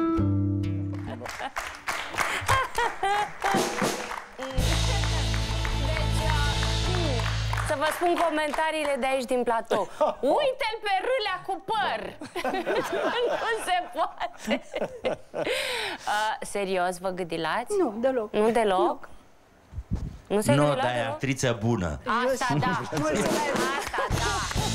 Să vă spun comentariile de aici din platou. Uite-l pe Râlea cu păr! Nu se poate! Serios, vă gâdilați? Nu, deloc. Nu deloc? Nu se Nu, gâdila dar e deloc? actriță bună. Asta da! Asta da!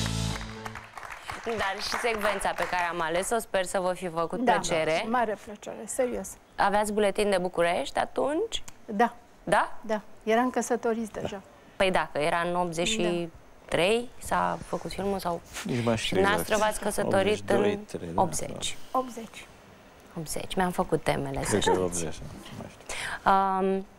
Dar și secvența pe care am ales-o, sper să vă fi făcut plăcere. Mare plăcere, serios. Aveați buletin de București atunci? Da. Da? Da, eram căsătoriți deja. Păi da, că era în 83, s-a făcut filmul sau... Nici mai Și dumneavoastră v-ați căsătorit 82, în 80. 80. 80. Mi-am făcut temele, să Cred că știți. 80, nu mai știu.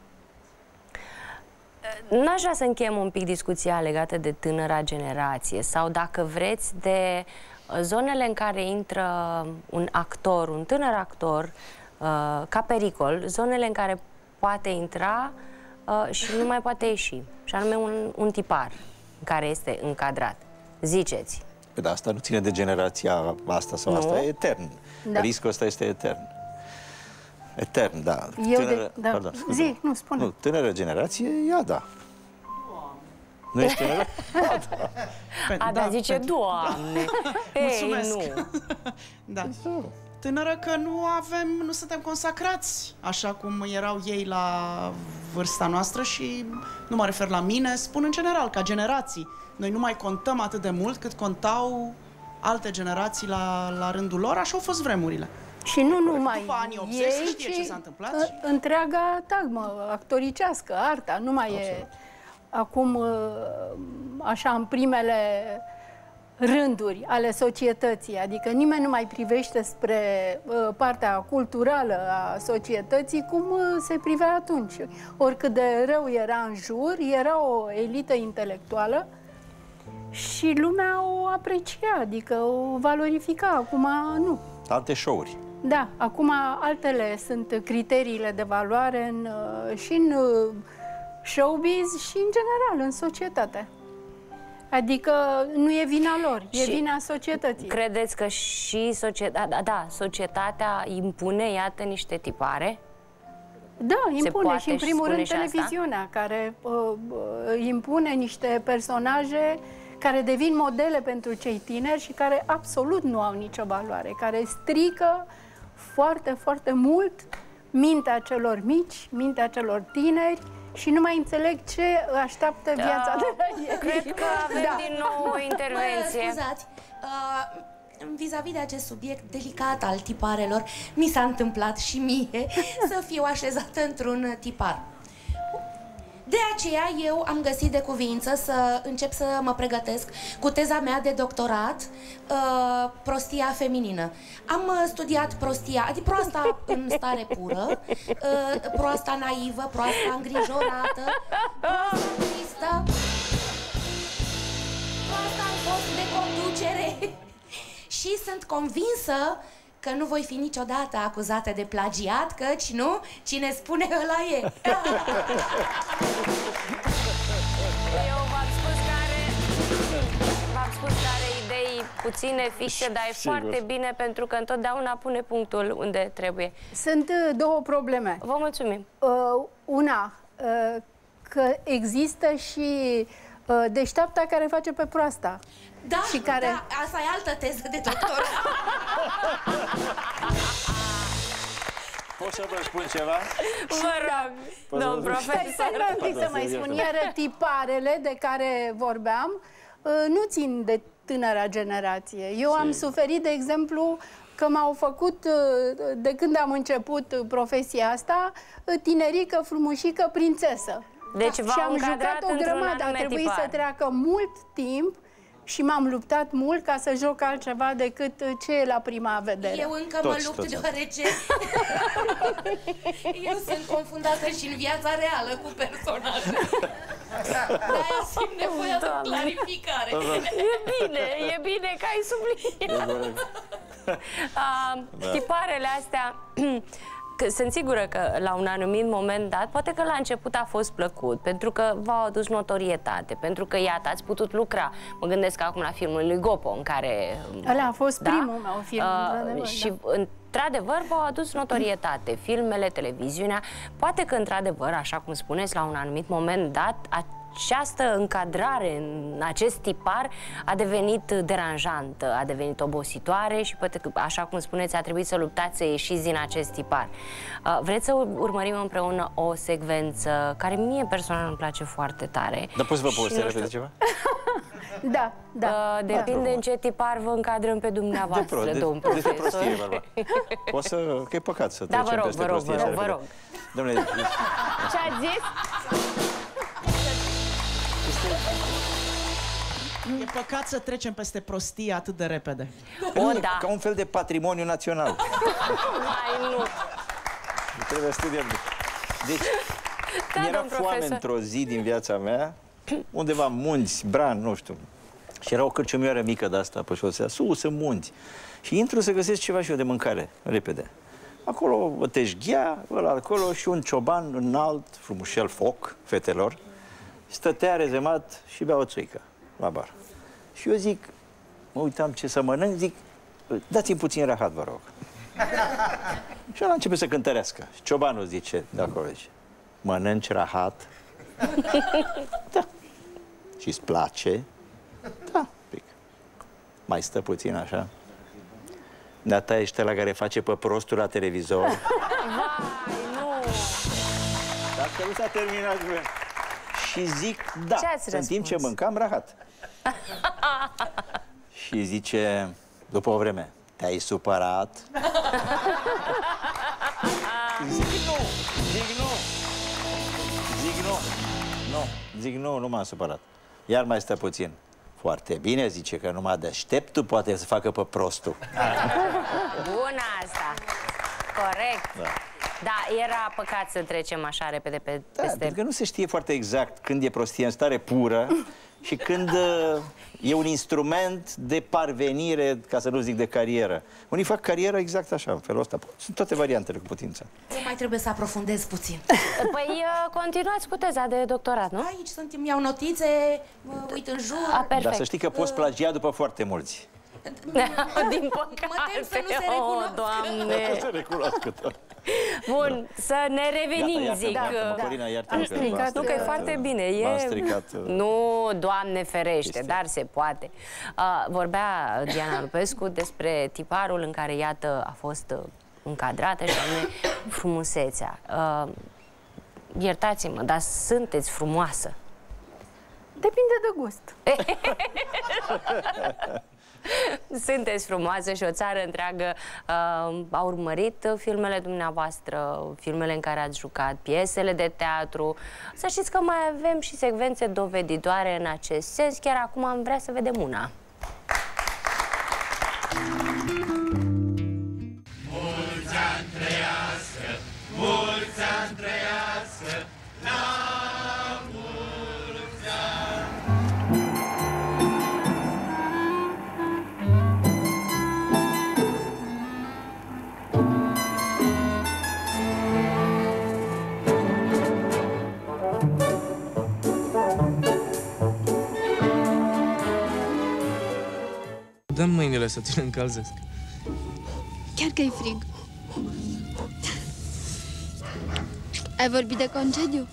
N-aș vrea să încheiem un pic discuția legată de tânăra generație sau, dacă vreți, de zonele în care intră un actor, un tânăr actor, ca pericol, zonele în care poate intra și nu mai poate ieși, și anume un tipar în care este încadrat. Ziceți. Păi, dar asta nu ține de generația asta sau asta, e etern. Da. Riscul ăsta este etern. Etern, da. Pardon, zi, nu, spune. Nu, tânără generație, ia da. Nu ești tânără? Da, zice, Doamne! Mulțumesc. Ei, nu! Da. Tânără că nu suntem consacrați așa cum erau ei la vârsta noastră și nu mă refer la mine, spun în general, ca generații. Noi nu mai contăm atât de mult cât contau alte generații la rândul lor, așa au fost vremurile. Și nu numai după anii 80 ei, se știe ce s-a întâmplat. Întreaga tagmă actoricească, arta, nu mai e acum așa în primele rânduri ale societății, adică nimeni nu mai privește spre partea culturală a societății cum se privea atunci. Oricât de rău era în jur, era o elită intelectuală și lumea o aprecia, adică o valorifica. Acum nu. Alte show-uri. Da, acum altele sunt criteriile de valoare și în showbiz și în general în societate. Adică nu e vina lor, e vina societății. Credeți că și societatea impune, iată, niște tipare? Da, impune și în și primul rând și asta? televiziunea, care impune niște personaje care devin modele pentru cei tineri și care absolut nu au nicio valoare, care strică foarte, foarte mult mintea celor mici, mintea celor tineri și nu mai înțeleg ce așteaptă viața de la ei. Cred că avem din nou o intervenție. Scuzați, vis-a-vis de acest subiect delicat al tiparelor, mi s-a întâmplat și mie să fiu așezată într-un tipar. De aceea eu am găsit de cuvință să încep să mă pregătesc cu teza mea de doctorat, prostia feminină. Am studiat prostia, adică proasta în stare pură, proasta naivă, proasta îngrijorată, proasta tristă, proasta în post de conducere. Și sunt convinsă că nu voi fi niciodată acuzată de plagiat, căci nu, cine spune ăla e. Eu v-am spus că are idei puține, fixe, dar e foarte bine pentru că întotdeauna pune punctul unde trebuie. Sunt două probleme. Vă mulțumim. Una, că există și deșteapta care face pe proasta. Da, și care... da, asta e altă teză de doctorat. Pot să vă spun ceva? Vă rog, domn profesor. Să mai spun, iar tiparele de care vorbeam nu țin de tânăra generație. Eu am suferit, de exemplu, că m-au făcut, de când am început profesia asta, tinerică, frumușică, prințesă. Deci și am jucat o grămadă. A trebuit să treacă mult timp și m-am luptat mult ca să joc altceva decât ce e la prima vedere. Eu încă mă lupt deoarece eu sunt confundată și în viața reală cu personaje. De-aia simt nevoia de clarificare. E bine că ai subliniat. Tiparele astea... Sunt sigură că la un anumit moment dat, poate că la început a fost plăcut, pentru că v-au adus notorietate, pentru că, iată, ați putut lucra. Mă gândesc acum la filmul lui Gopo, în care... Ăla a fost primul meu film, și, într-adevăr, v-au adus notorietate. Filmele, televiziunea. Poate că, într-adevăr, așa cum spuneți, la un anumit moment dat, această încadrare în acest tipar a devenit deranjantă, a devenit obositoare și poate că, așa cum spuneți, a trebuit să luptați să ieșiți din acest tipar. Vreți să urmărim împreună o secvență care mie personal îmi place foarte tare? Dar poți să vă povestesc ceva? Da. Depinde în ce tipar vă încadrăm pe dumneavoastră, domn profesor. De prostie, vorba. Poți să... că e păcat să trecem peste prostie. Vă rog. Domnule... Ce ați zis? E păcat să trecem peste prostie atât de repede. Da. Ca un fel de patrimoniu național. Mai nu. Trebuie să studiem. Deci, mi-era foame într-o zi din viața mea, undeva în munți, Bran, nu știu. Și era o cârciumioară mică de asta pe șosea, sus în munți. Și intru să găsesc ceva și eu de mâncare, repede. Acolo o teșghea, ăla acolo și un cioban înalt, frumușel foc, fetelor, stătea rezemat și bea o țuică la bar. Și eu zic, mă uitam ce să mănânc, zic, dați-mi puțin rahat, vă rog. Și ăla începe să cântărească. Și ciobanul zice, de acolo, zice, mănânci rahat? Da. Și-ți place? Da, pic. Mai stă puțin așa. Dar ești ăla care face pe prostul la televizor. Vai, nu! Dacă nu s-a terminat, bine. Și zic, da, în timp ce mâncam rahat. Și zice, după o vreme, te-ai supărat? Zic nu, zic nu. Zic nu. Nu, zic nu, nu m-am supărat. Iar mai stă puțin. Foarte bine, zice că numai deșteptul poate să facă pe prostul. Bună asta! Corect! Da. Da, era păcat să trecem așa repede peste... Pentru că nu se știe foarte exact când e prostie în stare pură și când e un instrument de parvenire, ca să nu zic de carieră. Unii fac carieră exact așa, în felul ăsta. Sunt toate variantele cu putință. Eu mai trebuie să aprofundez puțin. Păi continuați cu teza de doctorat, nu? Aici sunt, îmi iau notițe, uit în jur. Perfect. Dar să știi că poți plagia după foarte mulți. Din păcate. Mă tem să nu se recunoască. Doamne. Nu se recunoască tot. Bun, să ne revenim, zic. Corina, Nu, că e foarte bine. Nu, Doamne ferește, dar se poate. Vorbea Diana Lupescu despre tiparul în care, iată, a fost încadrată și anume frumusețea. Iertați-mă, dar sunteți frumoasă. Depinde de gust. Sunteți frumoase și o țară întreagă a urmărit filmele dumneavoastră, filmele în care ați jucat, piesele de teatru. Să știți că mai avem și secvențe doveditoare în acest sens. Chiar acum am vrea să vedem una. Mulți ani trăiască, mulți ani trăiască, la mulți ani. Dă-mi mâinile să ți le încălzesc. Chiar că e frig. Ai vorbit de concediu?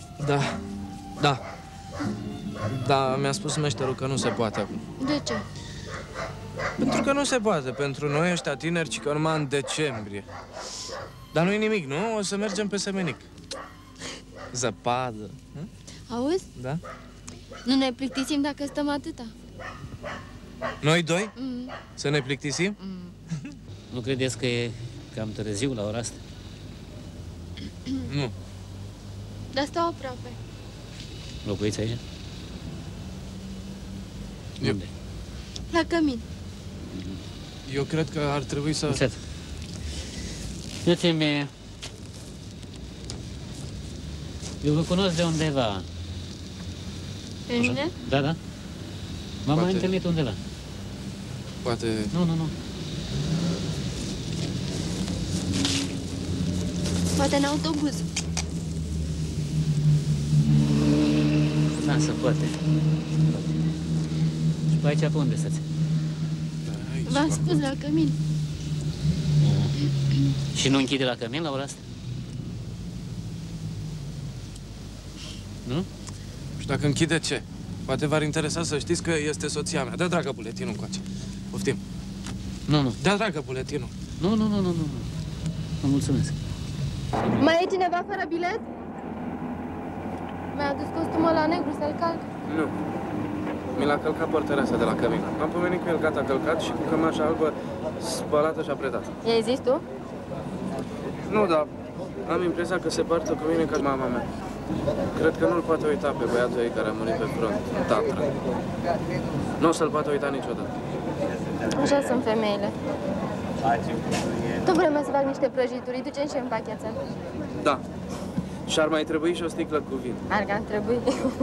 Da, mi-a spus meșterul că nu se poate acum. De ce? Pentru că nu se poate, pentru noi ăștia tineri, ci că numai în decembrie. Dar nu-i nimic, nu? O să mergem pe semenic. Zăpadă. Auzi? Da? Nu ne plictisim dacă stăm atâta. Noi doi? Să ne plictisim? Nu credeți că e cam târziu la ora asta? Nu. Dar stau aproape. Locuiți aici? Unde? La cămin. Eu cred că ar trebui să... Încet. Spuneți-mi... Eu vă cunosc de undeva. Pe mine? Da, da. M-am mai întâlnit undeva. Poate... Nu, nu, nu. Poate în autobuz. Da, se poate. Și pe aici pe unde stați? V-am spus, la cămin. Și nu închide la cămin la ora asta? Nu? Și dacă închide ce? Poate v-ar interesa să știți că este soția mea. Dă dragă buletinul încoace. Poftim. Nu, nu. Dă dragă buletinul. Nu, nu, nu, nu, nu. Vă mulțumesc. Mai e cineva fără bilet? Mi-a adus costumul la negru să-l calc? Nu. Mi l-a călcat porteresa de la cămin. Am pomenit cu el gata călcat și cu cămașa albă spălată și apretată. I-ai zis tu? Nu, dar am impresia că se poartă cu mine ca mama mea. Cred că nu-l poate uita pe băiatul ei care a murit pe front, în Tatra. Nu o să-l poate uita niciodată. Așa sunt femeile. Tot vremea să fac niște prăjituri, îi ducem și împachețăm. Da. Și ar mai trebui și o sticlă cu vin. Ar trebui.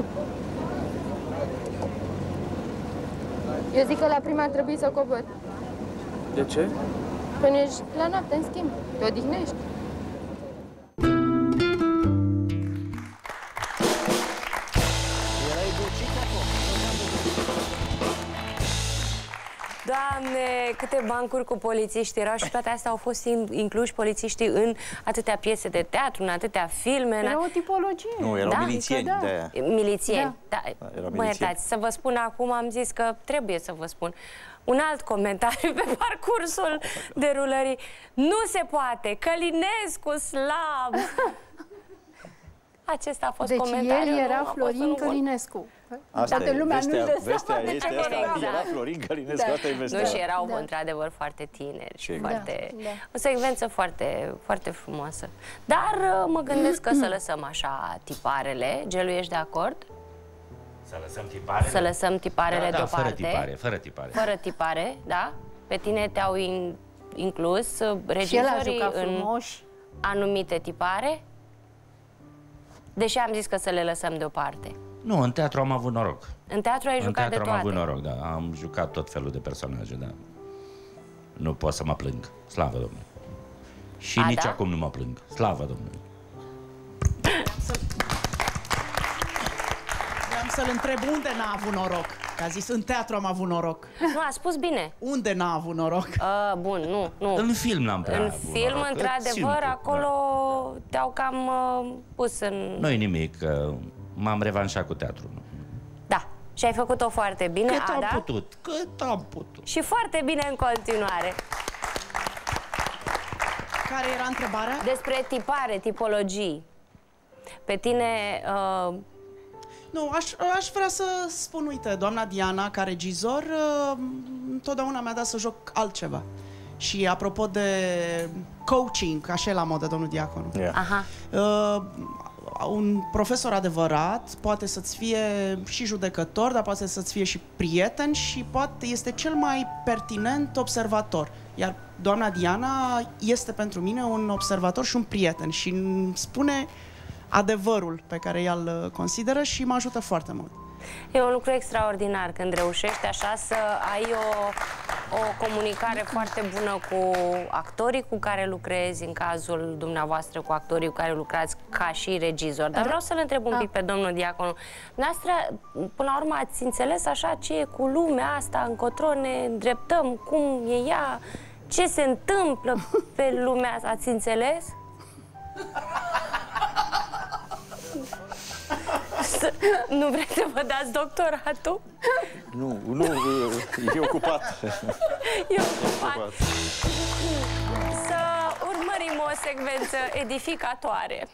Eu zic că la prima ar trebui să cobor. De ce? Până ești la noapte, în schimb. Te odihnești. Doamne, câte bancuri cu polițiști erau și toate astea au fost incluși polițiștii în atâtea piese de teatru, în atâtea filme. Era o tipologie. Nu, erau milițieni. Da. De-aia. Milițieni, da. Erau Mă iertați, să vă spun acum, am zis că trebuie să vă spun un alt comentariu pe parcursul derulării. Nu se poate, Călinescu slab! Acesta a fost deci comentariul. Deci el era Florin Călinescu. Toată lumea nu-și dă seama de ce era Florin Călinescu, asta e vestea. Nu, și erau într-adevăr foarte tineri și foarte... O secvență foarte, foarte frumoasă. Dar mă gândesc că să lăsăm așa tiparele. Gelu, ești de acord? Să lăsăm tiparele? Să lăsăm tiparele deoparte. Fără tipare, fără tipare. Fără tipare, da? Pe tine te-au inclus regizorii în anumite tipare? Deși am zis că să le lăsăm deoparte. Nu, în teatru am avut noroc. În teatru ai jucat de toate? În teatru am avut noroc, da. Am jucat tot felul de personaje, da. Nu pot să mă plâng. Slavă Domnului. Și nici acum nu mă plâng. Slavă Domnului. Vreau să-l întreb unde n-a avut noroc. Că a zis, în teatru am avut noroc. Nu, a spus bine. Unde n-a avut noroc? Bun, nu. În film n-am prea avut film, într-adevăr, acolo te-au cam pus în... Nu-i nimic, m-am revanșat cu teatru. Da, și ai făcut-o foarte bine, Cât Ada. am putut, cât am putut. Și foarte bine în continuare. Care era întrebarea? Despre tipare, tipologii. Pe tine... Nu, aș vrea să spun, uite, doamna Diana, ca regizor, întotdeauna mi-a dat să joc altceva. Și apropo de coaching, așa e la modă, domnul Diaconu. Aha. Un profesor adevărat poate să-ți fie și judecător, dar poate să-ți fie și prieten și poate este cel mai pertinent observator. Iar doamna Diana este pentru mine un observator și un prieten și îmi spune adevărul pe care ea îl consideră și mă ajută foarte mult. E un lucru extraordinar când reușești așa să ai o comunicare foarte bună cu actorii cu care lucrezi, în cazul dumneavoastră cu actorii cu care lucrați ca și regizor. Dar vreau să-l întreb un pic pe domnul Diaconu. Noastră, până la urmă, ați înțeles așa ce e cu lumea asta, încotro ne îndreptăm, cum e ea, ce se întâmplă pe lumea asta, ați înțeles? Nu vreți să vă dați doctoratul? Nu, e ocupat. E ocupat. Să urmărim o secvență edificatoare.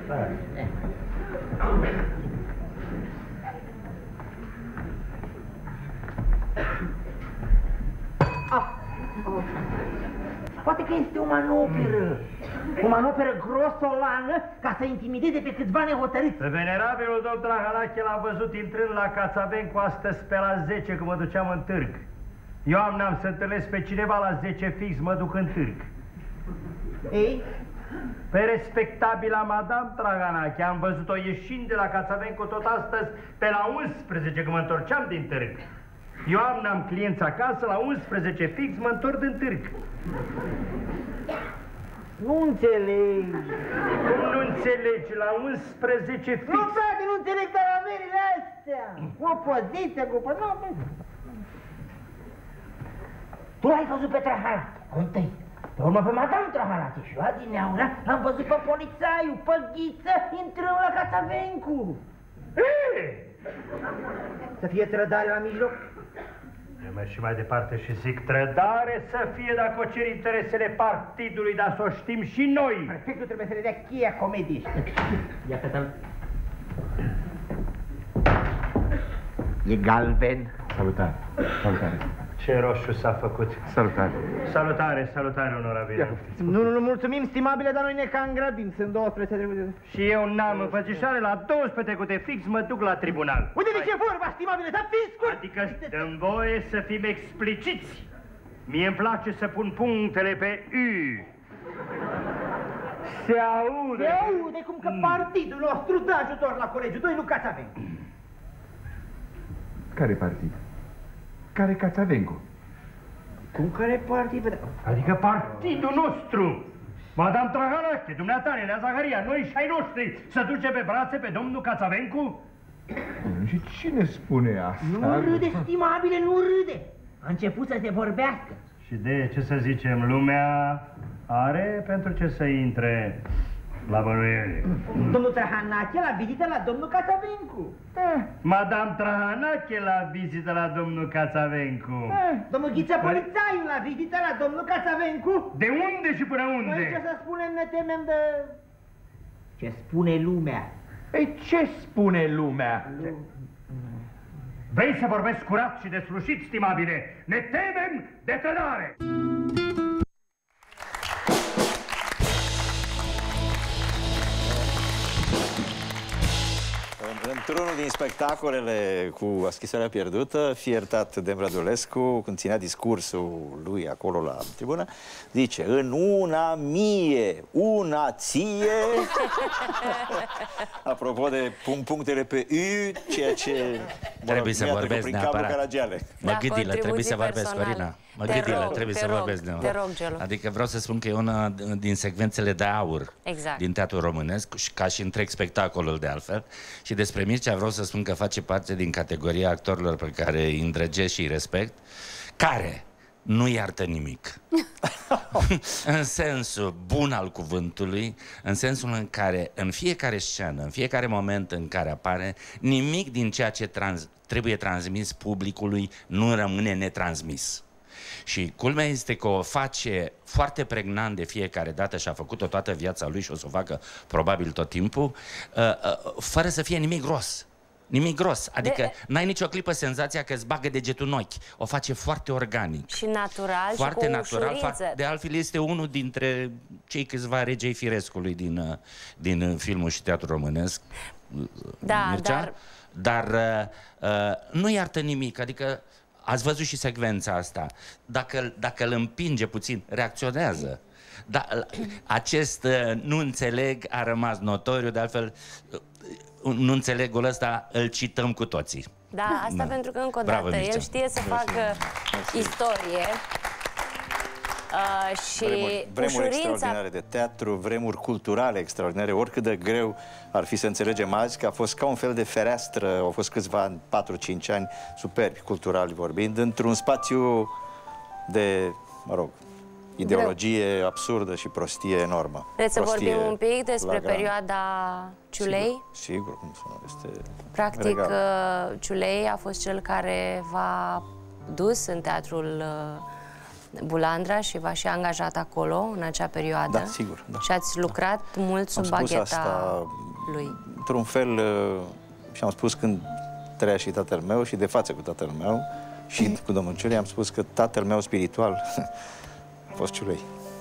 Poate că este o manoperă grosolană ca să intimideze pe câțiva nehotărâți. Venerabilul domn Trahanache l-am văzut intrând la Cațavencu astăzi pe la 10 când mă duceam în târg. Eu n-am să întâlnesc pe cineva la 10 fix, mă duc în târg. Ei? Pe respectabila Madame Trahanache am văzut-o ieșind de la Cațavencu tot astăzi pe la 11 când mă întorceam din târg. Eu n-am clienți acasă, la 11 fix mă întorc din târg. Nu înțeleg. Cum nu înțelegi? La 11 fix. Nu, frate, nu înțeleg taraverile astea. Cu opoziția, cu... Tu l-ai văzut pe Trahanache, întâi. Pe urmă pe Madame Trahanache și eu adineaura l-am văzut pe polițaiul, pe Ghiță, intrând la Cațavencu. Să fie trădare la mijloc? Eu merg și mai departe și zic trădare să fie dacă o cer interesele partidului, dar să o știm și noi. Prefectul trebuie să le dea cheia comediei. Iată-l. E galben. Salutare. Salutare. Ce roșu s-a făcut. Salutare. Salutare, salutare, onorabilă. Nu, mulțumim, stimabile, dar noi ne cam grăbim. Sunt 12 trecute. Și eu n-am înfățișare, la 12 trecute fix mă duc la tribunal. Uite de ce vorba, stimabile, dar fiți scurt! Adică dăm voie să fim expliciți. Mie îmi place să pun punctele pe U. Se aude. Se aude cum că partidul nostru dă ajutor la colegiul 2 lui Cațavencu. Care partid? Care Cațavencu? Cum care partid? Adică partidul nostru. Madame Trahanache, dumneata, Nenea Zaharia, noi și ai noștri, să duce pe brațe pe domnul Cațavencu? Și cine spune asta? Nu râde, stimabile, nu râde. A început să se vorbească. Și de ce să zicem, lumea are pentru ce să intre la bănuieli. Domnul Trahanache la vizită la domnul Cațavencu. Madame Trahanache la vizită la domnul Cațavencu. Domnul Ghiță polițaiul la vizită la domnul Cațavencu. De unde și până unde? Noi ce să spunem, ne temem de... Ce spune lumea. Ei, ce spune lumea? Vrei să vorbesc curat și deslușit, stimabile? Ne temem de trădare! Într-unul din spectacolele cu Scrisoarea pierdută, Fiertat de Brădulescu, când ținea discursul lui acolo la tribună, zice: în una mie, una ție. Apropo de punctele pe U, ceea ce trebuie să vorbesc neapărat. Măgâdilă, trebuie să vorbesc, Corina. Măgâdilă, trebuie să vorbesc neapărat. Adică vreau să spun că e una din secvențele de aur din teatrul românesc, ca și întreg spectacolul de altfel. Și despre Mircea vreau să spun că face parte din categoria actorilor pe care îi îndrăgesc și îi respect, care nu iartă nimic. În sensul bun al cuvântului, în sensul în care în fiecare scenă, în fiecare moment în care apare, nimic din ceea ce trebuie transmis publicului nu rămâne netransmis. Și culmea este că o face foarte pregnant de fiecare dată și a făcut-o toată viața lui și o să o facă probabil tot timpul, fără să fie nimic gros. Nimic gros, adică n-ai nicio clipă senzația că îți bagă degetul în ochi. O face foarte organic. Și natural, foarte și cu natural. ușurință. De altfel este unul dintre cei câțiva regei Firescului din filmul și teatrul românesc. Da, Mircea? Dar nu iartă nimic, adică ați văzut și secvența asta. Dacă îl împinge puțin, reacționează. Dar acest nu înțeleg a rămas notoriu, de altfel nu înțelegul ăsta îl cităm cu toții. Da, asta pentru că încă o dată el știe să facă istorie. Și vremuri extraordinare de teatru, vremuri culturale extraordinare, oricât de greu ar fi să înțelegem azi că a fost ca un fel de fereastră, au fost câțiva ani, 4-5 ani, superbi, culturali vorbind, într-un spațiu de, mă rog, ideologie absurdă și prostie enormă. Vreți să vorbim un pic despre perioada Ciulei? Sigur, cum să nu, este practic, Ciulei a fost cel care v-a dus în teatrul Bulandra și v-a și angajat acolo, în acea perioadă. Da, sigur. Da. Și ați lucrat mult sub bagheta lui. Într-un fel, și-am spus când trăia și tatăl meu și de față cu tatăl meu și cu domnul Ciulei, am spus că tatăl meu spiritual a fost Ciulei.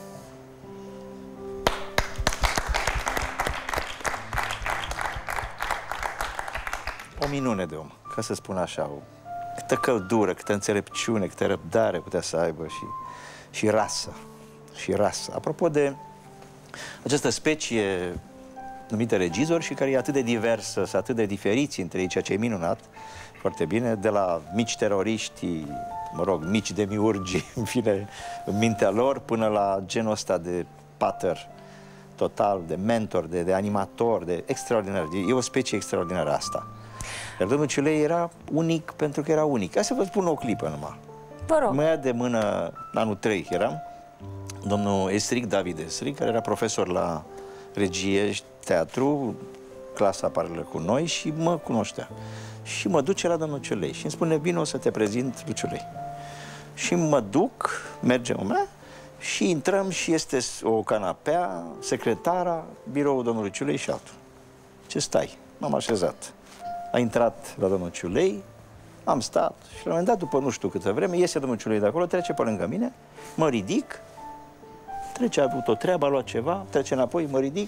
O minune de om, ca să spun așa, câtă căldură, câtă înțelepciune, câtă răbdare putea să aibă și rasă. Și rasă. Apropo de această specie numită regizori și care e atât de diversă, sunt atât de diferiți între ei, ceea ce e minunat, foarte bine, de la mici teroriști, mă rog, mici demiurgi, în fine, în mintea lor, până la genul ăsta de pater total, de mentor, de animator, de extraordinar. E o specie extraordinară asta. Iar domnul Ciulei era unic pentru că era unic. Hai să vă spun o clipă numai. Vă rog. Mă ia de mână, anul 3 eram, domnul Estric, David Estric, care era profesor la regie și teatru, clasa paralelă cu noi și mă cunoștea. Și mă duce la domnul Ciulei și îmi spune, bine, o să te prezint lui Ciulei. Și mă duc, mergem și intrăm și este o canapea, secretara, biroul domnului Ciulei și altul. Ce stai? M-am așezat. A intrat la domnul Ciulei, am stat și la un moment dat, după nu știu câtă vreme, iese domnul Ciulei de acolo, trece pe lângă mine, mă ridic, trece, a avut o treabă, a luat ceva, trece înapoi, mă ridic.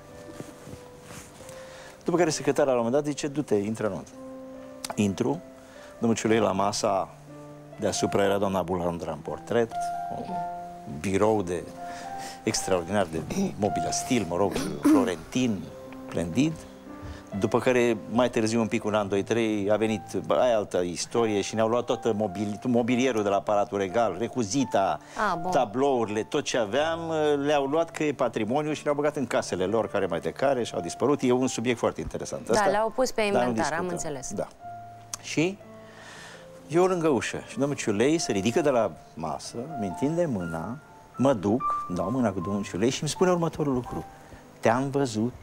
După care secretara la un moment dat zice, du-te, intră înăuntru. Intru, domnul Ciulei la masa deasupra era doamna Bulandra în portret, un birou de extraordinar de mobilă stil, mă rog, florentin, splendid. După care, mai târziu, un pic, un an, 2, 3, a venit aia altă istorie și ne-au luat tot mobilierul de la Palatul Regal, recuzita, tablourile, tot ce aveam, le-au luat că e patrimoniu și le-au băgat în casele lor, care mai de care, și au dispărut. E un subiect foarte interesant. Da, le-au pus pe inventar, am înțeles. Da. Și eu lângă ușă și domnul Ciulei se ridică de la masă, mi întinde mâna, mă duc, dau mâna cu domnul Ciulei și îmi spune următorul lucru. Te-am văzut.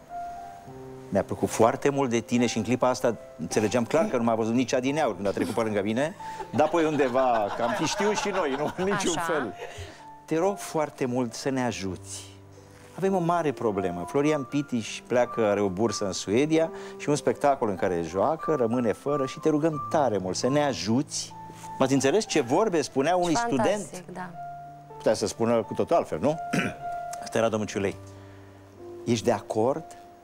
Mi-a plăcut foarte mult de tine și în clipa asta înțelegeam clar că nu m-a văzut nici adineauri când a trecut pe lângă mine, dar apoi undeva, că am fi știut și noi, nu în niciun fel. Te rog foarte mult să ne ajuți. Avem o mare problemă. Florian Pitiș pleacă, are o bursă în Suedia și un spectacol în care joacă, rămâne fără și te rugăm tare mult să ne ajuți. M-ați înțeles ce vorbe spunea unui student? Da. Putea să spună cu totul altfel, nu? Asta era domnul Ciulei. Ești de acord?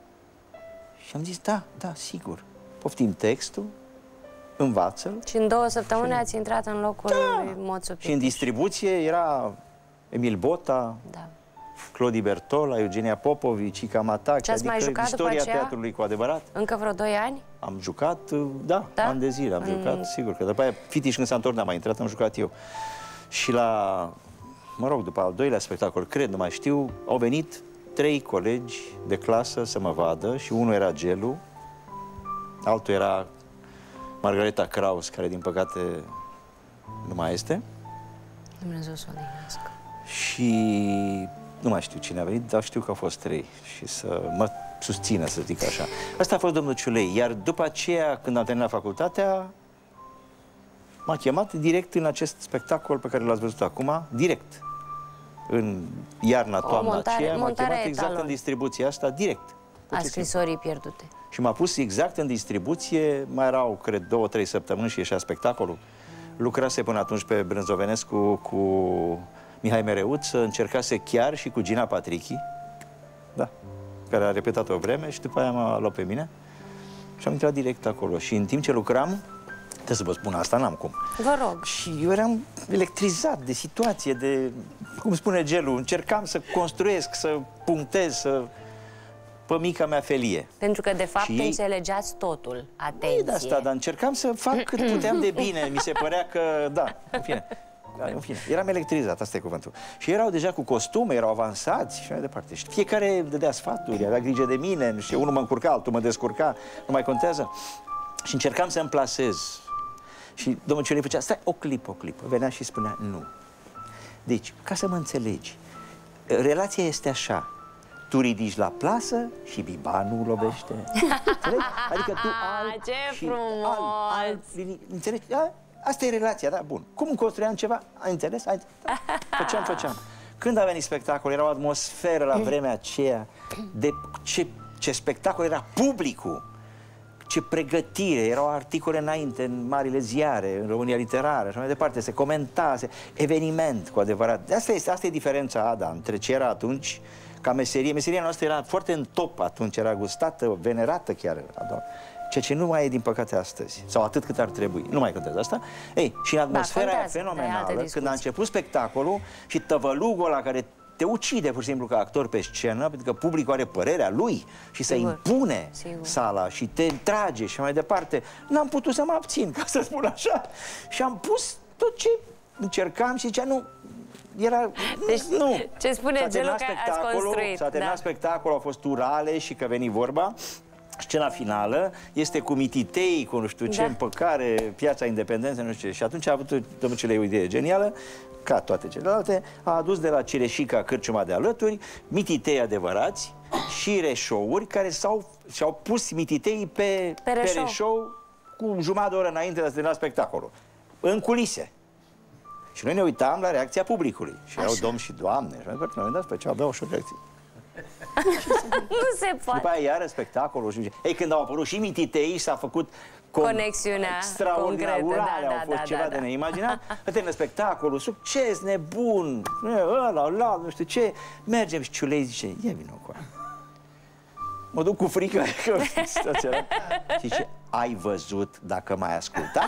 Și am zis, da, da, sigur. Poftim textul, învață-l. Și în 2 săptămâni ați intrat în locul lui Moțu Pitiș. Și în distribuție era Emil Bota, Clodi Bertola, Eugenia Popovici, Ica Matache, adică istoria teatrului cu adevărat. Încă vreo 2 ani? Am jucat, da, ani de zile am jucat, sigur. Că după aia Pitiș când s-a întors, n-am mai intrat, am jucat eu. Și la, mă rog, după al 2-lea spectacol, cred, nu mai știu, au venit 3 colegi de clasă să mă vadă și unul era Gelu, altul era Margareta Kraus, care din păcate nu mai este. Dumnezeu să o odihnească. Și nu mai știu cine a venit, dar știu că au fost 3 și să mă susțină, să zic așa. Asta a fost domnul Ciulei, iar după aceea, când am terminat facultatea, m-a chemat direct în acest spectacol pe care l-ați văzut acum, direct. În iarna, toamna aceea, m-a chemat exact în distribuția asta, direct. A scrisorii pierdute. Și m-a pus exact în distribuție, mai erau, cred, 2-3 săptămâni și ieșea spectacolul. Lucrase până atunci pe Brânzovenescu cu Mihai Mereuță, încercase chiar și cu Gina Patrichi, da, care a repetat o vreme și după aia m-a luat pe mine și am intrat direct acolo. Și în timp ce lucram, trebuie să vă spun asta, n-am cum. Vă rog. Și eu eram electrizat de situație, de, cum spune Gelu, încercam să construiesc, să punctez, să... pe mica mea felie. Pentru că, de fapt, înțelegeați totul. Atenție. De asta, dar încercam să fac cât puteam de bine. Mi se părea că, da, în fine. În fine, eram electrizat, asta e cuvântul. Și erau deja cu costume, erau avansați și mai departe. Și fiecare dădea sfaturi, avea grijă de mine, nu știu, unul mă încurca, altul mă descurca, nu mai contează. Și încercam să-mi plasez. Și domnul Ciulei făcea, stai, o clipă. Venea și spunea, nu. Deci, ca să mă înțelegi, relația este așa. Tu ridici la plasă și bibanul lovește. Adică tu Ce frumos! Înțelegi? Asta e relația, da, bun. Cum construiam ceva? Ai înțeles? Făceam. Când a venit spectacol, era o atmosferă la vremea aceea de ce spectacol era publicul. Ce pregătire, erau articole înainte în marile ziare, în România Literară și mai departe, se comenta, eveniment cu adevărat. Asta e diferența, Ada, între ce era atunci ca meserie. Meseria noastră era foarte în top atunci, era gustată, venerată chiar, ceea ce nu mai e din păcate astăzi, sau atât cât ar trebui, nu mai contează asta. Ei, și în atmosfera aia fenomenală, când a început spectacolul și tăvălugul ăla care te ucide pur și simplu ca actor pe scenă, pentru că publicul are părerea lui și se impune sala și te trage și mai departe. N-am putut să mă abțin, ca să spun așa, și am pus tot ce încercam și zicea, nu, era... Deci, nu. Ce spune Gelu că ați construit. S-a terminat spectacolul, au fost urale și că veni vorba. Scena finală este cu mititei, cu nu știu ce, împăcare, Piața Independenței, nu știu ce. Și atunci a avut domnul Cilei o idee genială, ca toate celelalte, a adus de la Cireșica, cârciuma de alături, mititei adevărați și reșouri care și-au pus mititeii pe reșou cu jumătate de oră înainte de a termina spectacolul, în culise. Și noi ne uitam la reacția publicului. Și erau domni și doamne. Și noi ne-am dat aveau și o reacție. Nu se poate. După aia iară spectacolul. Ei, când au apărut și mititei, s-a făcut conexiunea extraordinar, urale, au fost ceva de neimaginat. Termină spectacolul, succes, nebun, ăla, nu știu ce. Mergem și Ciulei zice, ia vină cu aia. Mă duc cu frică, că situația era. Și zice, ai văzut dacă m-ai ascultat?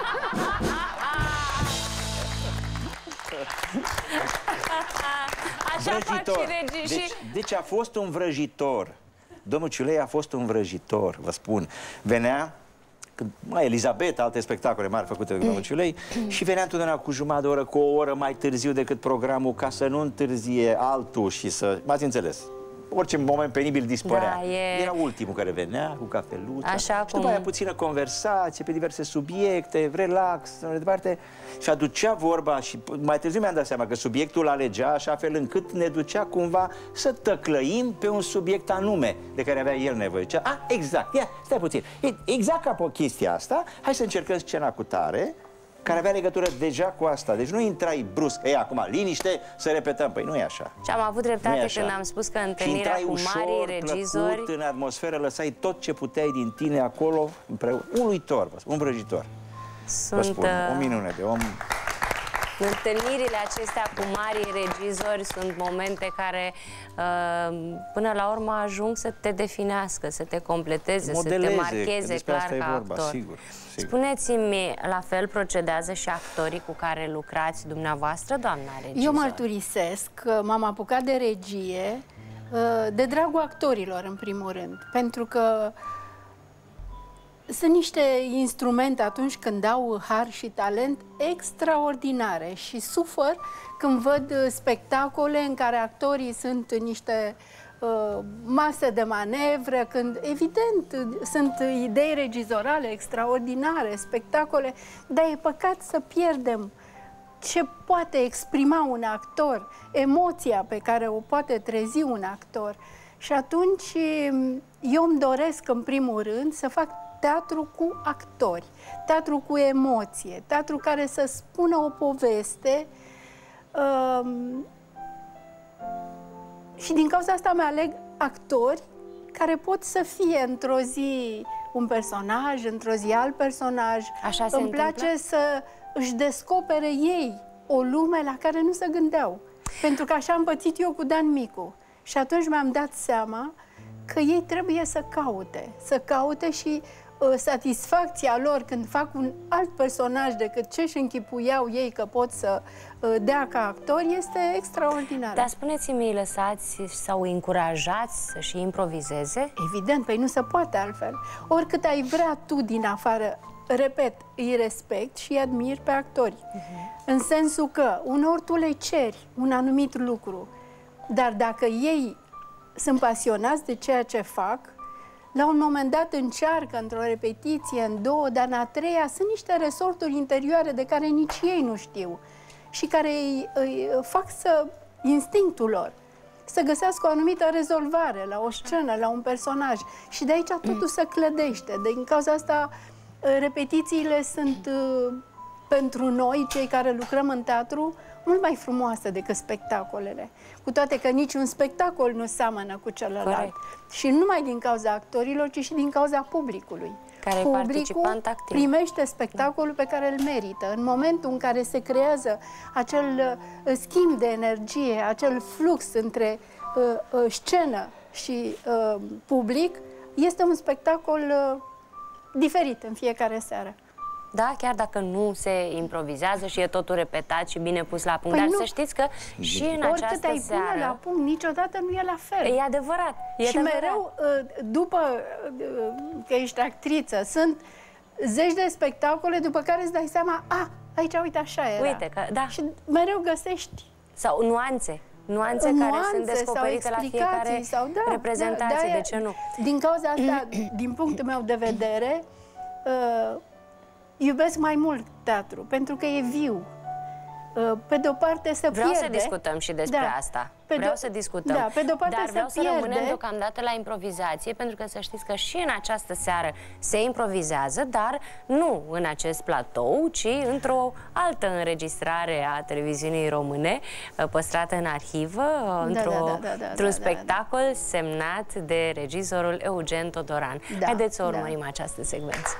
Vrăjitor. Deci a fost un vrăjitor. Domnul Ciulei a fost un vrăjitor, vă spun. Venea, Elizabeta, alte spectacole mari făcute de domnul Ciulei, și venea întotdeauna cu jumătate de oră, cu o oră mai târziu decât programul, ca să nu întârzie altul și să... M-ați înțeles? Orice moment penibil dispărea. Era ultimul care venea cu cafeluța. Și după aia puțină conversație pe diverse subiecte, relax, mai departe. Și aducea vorba și mai târziu mi-am dat seama că subiectul alegea așa fel încât ne ducea cumva să tăclăim pe un subiect anume de care avea el nevoie. Zicea, exact, ia, stai puțin. Exact ca pe chestia asta, hai să încercăm scena cu tare, care avea legătură deja cu asta. Deci nu intrai brusc, acum liniște, să repetăm. Păi nu e așa. Și am avut dreptate când am spus că întâlnirea cu marii regizori... plăcut, în atmosferă, lăsai tot ce puteai din tine acolo, împreună. Uluitor, un vrăjitor. Vă spun, o minune de om. Întâlnirile acestea cu marii regizori sunt momente care până la urmă ajung să te definească, să te completeze, modeleze, să te marcheze clar ca vorba, actor. Sigur. Spuneți-mi, la fel procedează și actorii cu care lucrați dumneavoastră, doamna regizor? Eu mărturisesc că m-am apucat de regie de dragul actorilor, în primul rând, pentru că sunt niște instrumente atunci când au har și talent extraordinare și sufăr când văd spectacole în care actorii sunt niște mase de manevră, când evident sunt idei regizorale extraordinare, spectacole, dar e păcat să pierdem ce poate exprima un actor, emoția pe care o poate trezi un actor. Și atunci eu îmi doresc în primul rând să fac teatru cu actori, teatru cu emoție, teatru care să spună o poveste și din cauza asta mi-aleg actori care pot să fie într-o zi un personaj, într-o zi alt personaj. Așa se Îmi place să își descopere ei o lume la care nu se gândeau. Pentru că așa am pățit eu cu Dan Micu. Și atunci mi-am dat seama că ei trebuie să caute și satisfacția lor când fac un alt personaj decât ce își închipuiau ei că pot să dea ca actori este extraordinar. Dar spuneți-mi, îi lăsați sau îi încurajați să și improvizeze? Evident, păi nu se poate altfel. Oricât ai vrea tu din afară, repet, îi respect și îi admir pe actori. În sensul că uneori tu le ceri un anumit lucru, dar dacă ei sunt pasionați de ceea ce fac, la un moment dat încearcă într-o repetiție, în două, dar în a treia sunt niște resorturi interioare de care nici ei nu știu și care îi fac instinctul lor să găsească o anumită rezolvare la o scenă, la un personaj. Și de aici totul se clădește. Din cauza asta repetițiile sunt pentru noi, cei care lucrăm în teatru, mult mai frumoasă decât spectacolele. Cu toate că niciun spectacol nu seamănă cu celălalt. Corect. Și nu numai din cauza actorilor, ci și din cauza publicului. Care Publicul primește spectacolul pe care îl merită. În momentul în care se creează acel schimb de energie, acel flux între scenă și public, este un spectacol diferit în fiecare seară. Da, chiar dacă nu se improvizează și e totul repetat și bine pus la punct, dar să știți că și în această ai seară... pune la punct, niciodată nu e la fel. E adevărat. Și mereu, după că ești actriță, sunt zeci de spectacole după care îți dai seama, aici, uite, așa era. Uite că, da. Și mereu găsești. Sau nuanțe care sunt descoperite la fiecare reprezentație, de ce nu? Din cauza asta, din punctul meu de vedere, iubesc mai mult teatru, pentru că e viu. Pe de-o parte Vreau să discutăm și despre asta. Vreau să discutăm. Da, pe de-o parte dar vreau să rămânem deocamdată la improvizație, pentru că să știți că și în această seară se improvizează, dar nu în acest platou, ci într-o altă înregistrare a televiziunii române, păstrată în arhivă, într-un spectacol semnat de regizorul Eugen Todoran. Haideți să urmărim această secvență.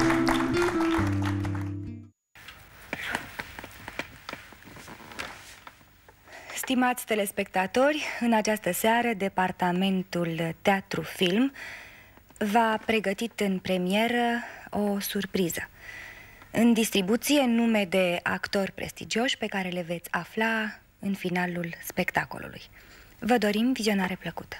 Stimați telespectatori, în această seară, departamentul Teatru Film v-a pregătit în premieră o surpriză. În distribuție, nume de actori prestigioși pe care le veți afla în finalul spectacolului. Vă dorim vizionare plăcută.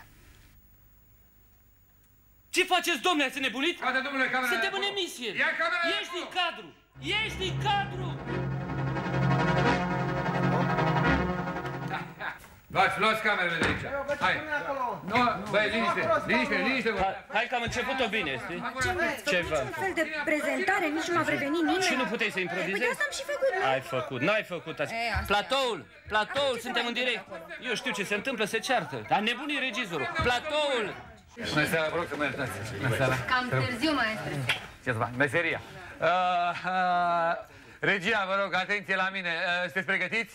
Ce faceți, domnule? Ați nebunit? Haide, domnule, camera. Suntem în emisie. Ia camera. Ieși din cadru! Ieși din cadru! Luați camerele de aici. Hai. Nu, băi, liniște. Hai că am început-o bine, știi? Ce vreți? Un fel de prezentare, nici nu a prevenit nimeni. Și nu puteai să improvizezi? Păi de asta am și făcut. Ai făcut, n-ai făcut. Platoul, suntem în direct. Eu știu ce se întâmplă, se ceartă. Dar nebunii regizorul. Platoul! Bună seara, vă rog să mă iertați. Bună seara. Cam târziu, maestre. Ce-ți bani? Meseria. Regia, vă rog, atenție la mine. Sunteți pregătiți?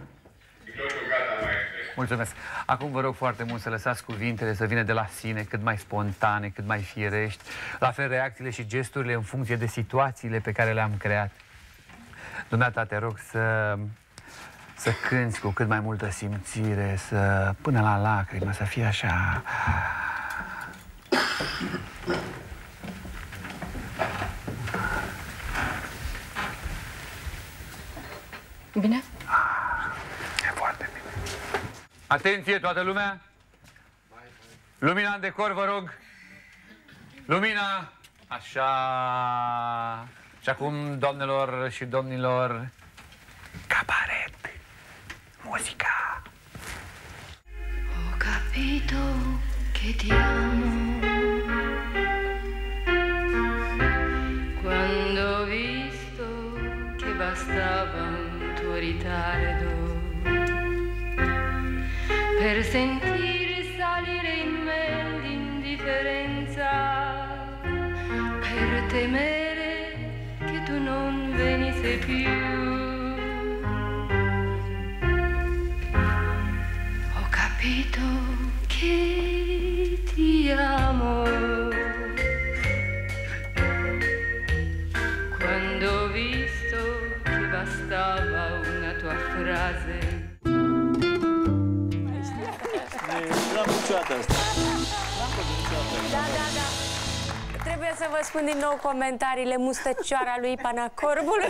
Mulțumesc. Acum vă rog foarte mult să lăsați cuvintele să vină de la sine, cât mai spontane, cât mai firești. La fel reacțiile și gesturile în funcție de situațiile pe care le-am creat. Dumneata, te rog să cânți cu cât mai multă simțire, până la lacrimă, să fie așa... Bine? E foarte bine. Atenție, toată lumea! Lumina în decor, vă rog! Lumina! Așa... Și acum, doamnelor și domnilor, cabaret! Muzica! Ho capito che ti amo quando ho visto che bastava un tuo ritardo per sentire salire in me l'indifferenza, per temere che tu non venisse più. Ho capito che ti amo quando ho visto che bastava una tua frase. Da. Trebuie să vă spun din nou comentariile mustăcioara lui Panacorbului.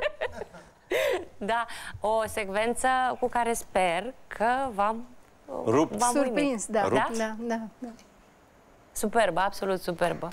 Da, o secvență cu care sper că v-am surprins, da. Superbă, absolut superbă.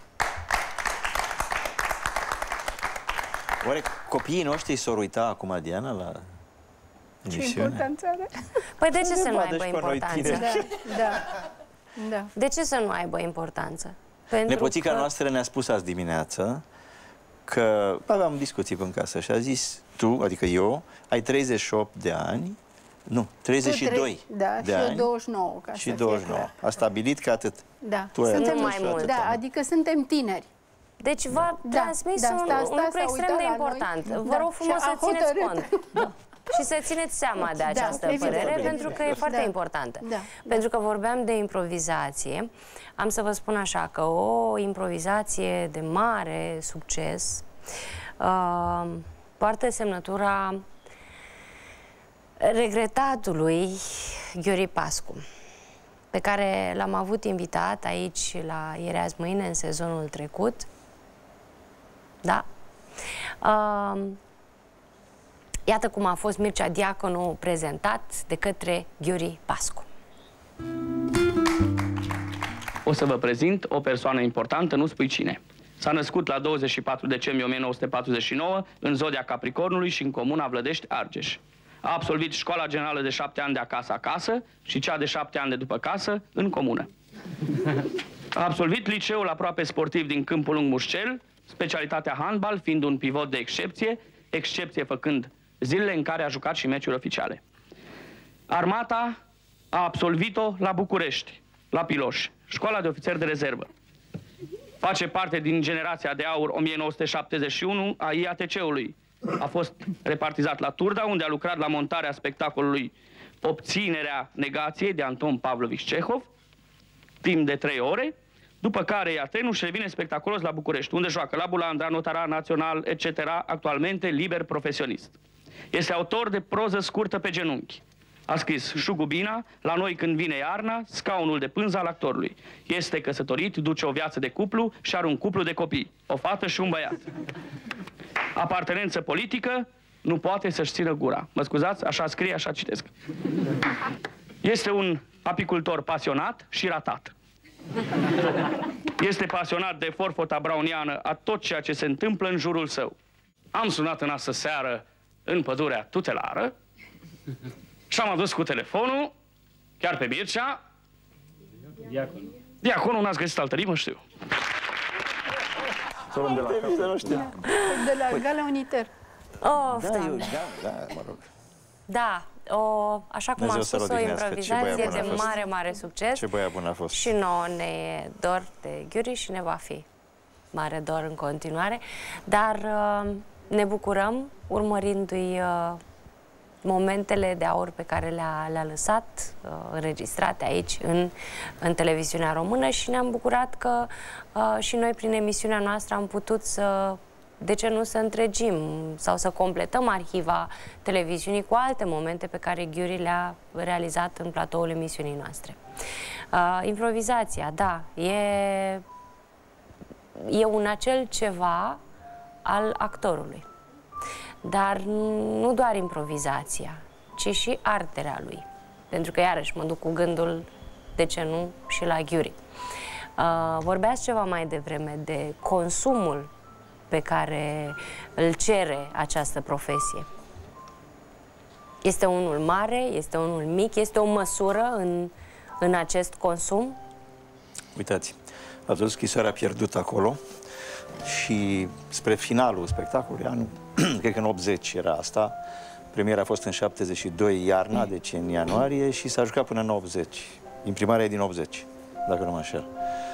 Oare copiii noștri s-or uita acum, Diana, la emisiune? Ce importanță are? Păi de ce să nu aibă importanță? Da. De ce să nu aibă importanță? Nepoțica noastră ne-a spus azi dimineață că aveam discuții în casă și a zis tu, adică eu, ai 38 de ani, nu, 32 de ani. Și eu 29, și 29. A stabilit că atât. Da, suntem mai mult. Da, adică suntem tineri. Deci v-a transmis un lucru extrem de important. Vă rog frumos să țineți cont. Și să țineți seama de această părere, pentru că e foarte importantă. Pentru că vorbeam de improvizație, am să vă spun așa, că o improvizație de mare succes poartă semnătura regretatului Ghiuri Pascu, pe care l-am avut invitat aici la Ieri Azi Mâine în sezonul trecut. Da? Iată cum a fost Mircea Diaconu prezentat de către Ghiuri Pascu. O să vă prezint o persoană importantă, nu spui cine. S-a născut la 24 decembrie 1949 în zodia Capricornului și în comuna Vlădești, Argeș. A absolvit școala generală de 7 ani de acasă și cea de 7 ani de după casă în comună. A absolvit liceul aproape sportiv din Câmpul Lung Mușcel, specialitatea handbal fiind un pivot de excepție făcând zilele în care a jucat și meciuri oficiale. Armata a absolvit-o la București, la Piloș, școala de ofițeri de rezervă. Face parte din generația de aur 1971 a IATC-ului. A fost repartizat la Turda, unde a lucrat la montarea spectacolului Obținerea negației de Anton Pavlovici Cehov, timp de 3 ore, după care ia trenul și revine spectaculos la București, unde joacă la Bulandra, Notarat Național, etc., actualmente liber profesionist. Este autor de proză scurtă pe genunchi. A scris Șugubina, La noi când vine iarna, Scaunul de pânză al actorului. Este căsătorit, duce o viață de cuplu și are un cuplu de copii, o fată și un băiat. Apartenență politică, nu poate să-și țină gura. Mă scuzați, așa scrie, așa citesc. Este un apicultor pasionat și ratat. Este pasionat de forfota browniană a tot ceea ce se întâmplă în jurul său. Am sunat în astă seară în pădurea tutelară și am adus cu telefonul, chiar pe Mircea. Diaconul, n-ați găsit altă rimă, știu. De la Gala Uniter. Of, da, mă rog. Da, așa cum am spus, o improvizație de mare, mare succes. Ce băiat bun a fost. Și nouă ne e dor de Ghiuri și ne va fi mare dor în continuare. Dar ne bucurăm urmărindu-i momentele de aur pe care le-a lăsat înregistrate aici în televiziunea română și ne-am bucurat că și noi prin emisiunea noastră am putut să, de ce nu, să întregim sau să completăm arhiva televiziunii cu alte momente pe care Ghiuri le-a realizat în platoul emisiunii noastre. Improvizația, da, e un acel ceva al actorului. Dar nu doar improvizația, ci și arterea lui. Pentru că, iarăși, mă duc cu gândul, de ce nu, și la Ghiuri. Vorbeați ceva mai devreme de consumul pe care îl cere această profesie. Este unul mare, este unul mic, este o măsură în acest consum? Uitați, ați văzut Scrisoarea pierdută acolo și spre finalul spectacolului, anul, cred că în 80 era asta, premiera a fost în 72, iarna, deci în ianuarie, și s-a jucat până în 80. Imprimarea e din 80, dacă nu mă înșel.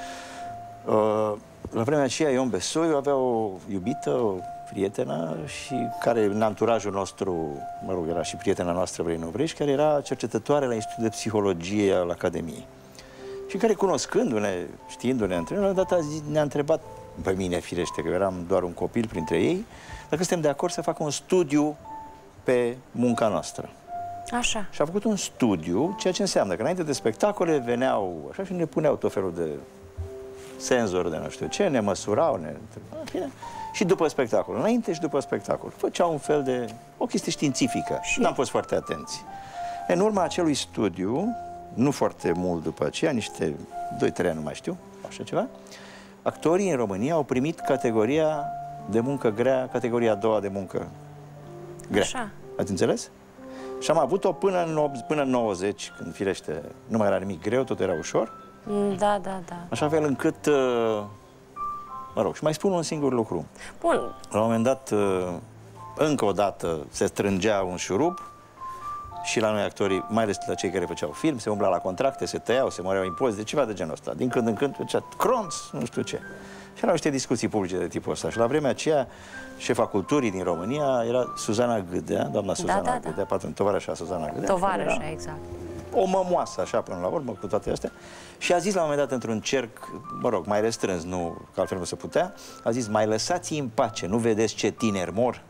La vremea aceea, Ion Besoiu avea o iubită, o prietenă, și care în anturajul nostru, mă rog, era și prietena noastră, Vrei Novrești, care era cercetătoare la Institutul de Psihologie al Academiei. Și care, cunoscându-ne, știindu-ne între noi, la un dat ne-a întrebat, pe mine, firește, că eram doar un copil printre ei, dacă suntem de acord să facă un studiu pe munca noastră. Așa. Și a făcut un studiu, ceea ce înseamnă că înainte de spectacole veneau așa și ne puneau tot felul de senzori de nu știu ce, ne măsurau, bine. Și după spectacol, înainte și după spectacol, făceau un fel de o chestie științifică. Și n-am fost foarte atenți. În urma acelui studiu, nu foarte mult după aceea, niște 2-3 ani, nu mai știu, așa ceva, actorii în România au primit categoria de muncă grea, categoria a doua de muncă grea. Așa. Ați înțeles? Și am avut-o până în 90, când, firește, nu mai era nimic greu, tot era ușor. Da, da, da. Așa fel încât, mă rog, și mai spun un singur lucru. Bun. La un moment dat, încă o dată, se strângea un șurub și la noi actorii, mai ales la cei care făceau film, se umbla la contracte, se tăiau, se măreau impozite, ceva de genul ăsta. Din când în când făcea cronț, nu știu ce. Și erau niște discuții publice de tipul ăsta. Și la vremea aceea, șefa culturii din România era Suzana Gâdea, doamna Suzana Gâdea, tovarășa Suzana Gâdea. Tovarășa, exact. O mămoasă, așa, până la urmă, cu toate astea. Și a zis la un moment dat, într-un cerc, mă rog, mai restrâns, nu, că altfel nu se putea, a zis, mai lăsați-i în pace, nu vedeți ce tineri mor?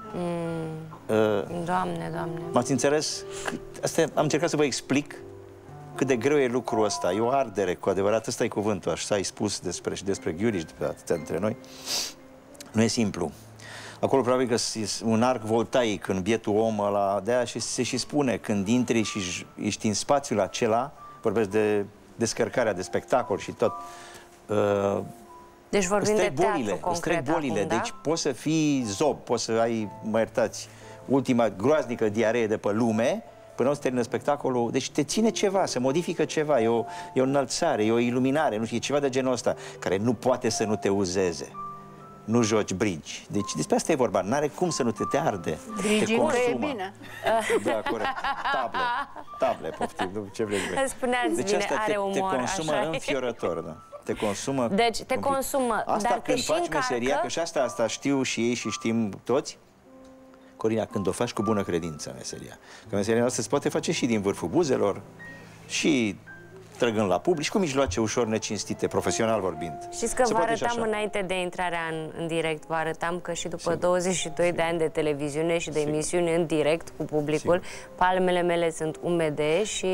Doamne, Doamne. M-ați înțeles? Asta am încercat să vă explic cât de greu e lucrul ăsta. E o ardere, cu adevărat, ăsta e cuvântul, așa ai spus despre Ghiuri și despre atâtea dintre noi. Nu e simplu. Acolo probabil că e un arc voltaic în bietul om ăla, de-aia și se și spune, când intri și ești în spațiul acela, vorbesc de descărcarea de spectacol și tot, deci vorbim de teatru concret bolile. Acum, da? Deci poți să fii zob, poți să ai, mă iertați, ultima groaznică diaree de pe lume, până o să termină spectacolul. Deci te ține ceva, se modifică ceva, e o înălțare, e o iluminare, nu știu, e ceva de genul ăsta, care nu poate să nu te uzeze. Nu joci bridge. Deci despre asta e vorba. N-are cum să nu te arde. Bridge e bine. Da, corect. Table, poftim, ce vrei. Spuneați deci bine, are umor, te consumă înfiorător, da. Te consumă. Deci te consumă, asta dar când te faci și meseria, că și asta știu și ei și știm toți, Corina, când o faci cu bună credință meseria. Că meseria noastră se poate face și din vârful buzelor, și trăgând la public, și cu mijloace ușor necinstite, profesional vorbind. Știți că vă arătam înainte de intrarea în direct, vă arătam că și după 22 de ani de televiziune și de emisiuni în direct cu publicul, palmele mele sunt umede și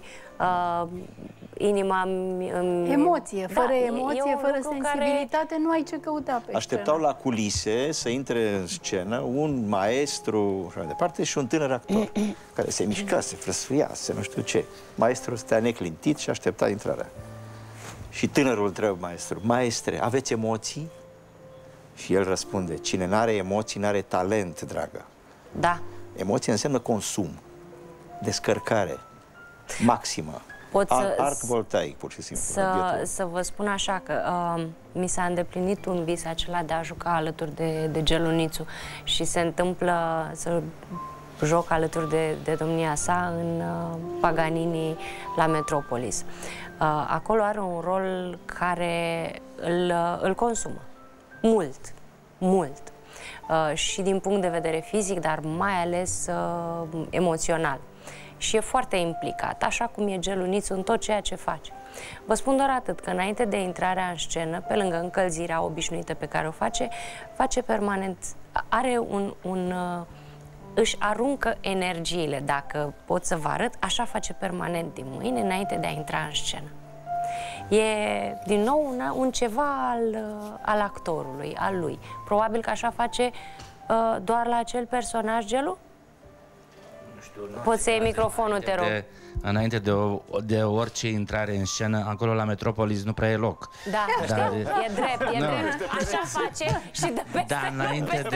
inima emoție, fără emoție, fără sensibilitate, nu ai ce căuta pe Așteptau la culise să intre în scenă un maestru și mai departe și un tânăr actor care se mișca, se frăsfâiase, nu știu ce. Maestrul stătea neclintit și aștepta intrarea. Și tânărul întreabă maestru: maestre, aveți emoții? Și el răspunde: cine n-are emoții, n-are talent, dragă. Da. Emoție înseamnă consum, descărcare maximă. Arc voltaic, pur și simplu. Să vă spun așa că mi s-a îndeplinit un vis acela de a juca alături de Gelunițu și se întâmplă să joc alături de domnia sa în Paganini la Metropolis. Acolo are un rol care îl consumă mult. Și din punct de vedere fizic, dar mai ales emoțional. Și e foarte implicat, așa cum e Gelunițu în tot ceea ce face. Vă spun doar atât, că înainte de intrarea în scenă, pe lângă încălzirea obișnuită pe care o face permanent, are își aruncă energiile, dacă pot să vă arăt, așa face permanent din mâini înainte de a intra în scenă. E, din nou, un ceva al actorului, al lui. Probabil că așa face doar la acel personaj, Gelu? Poți să iei microfonul, te rog. Înainte de orice intrare în scenă, acolo la Metropolis nu prea e loc. Da, știu, e drept. Așa face și de peste. Da, înainte.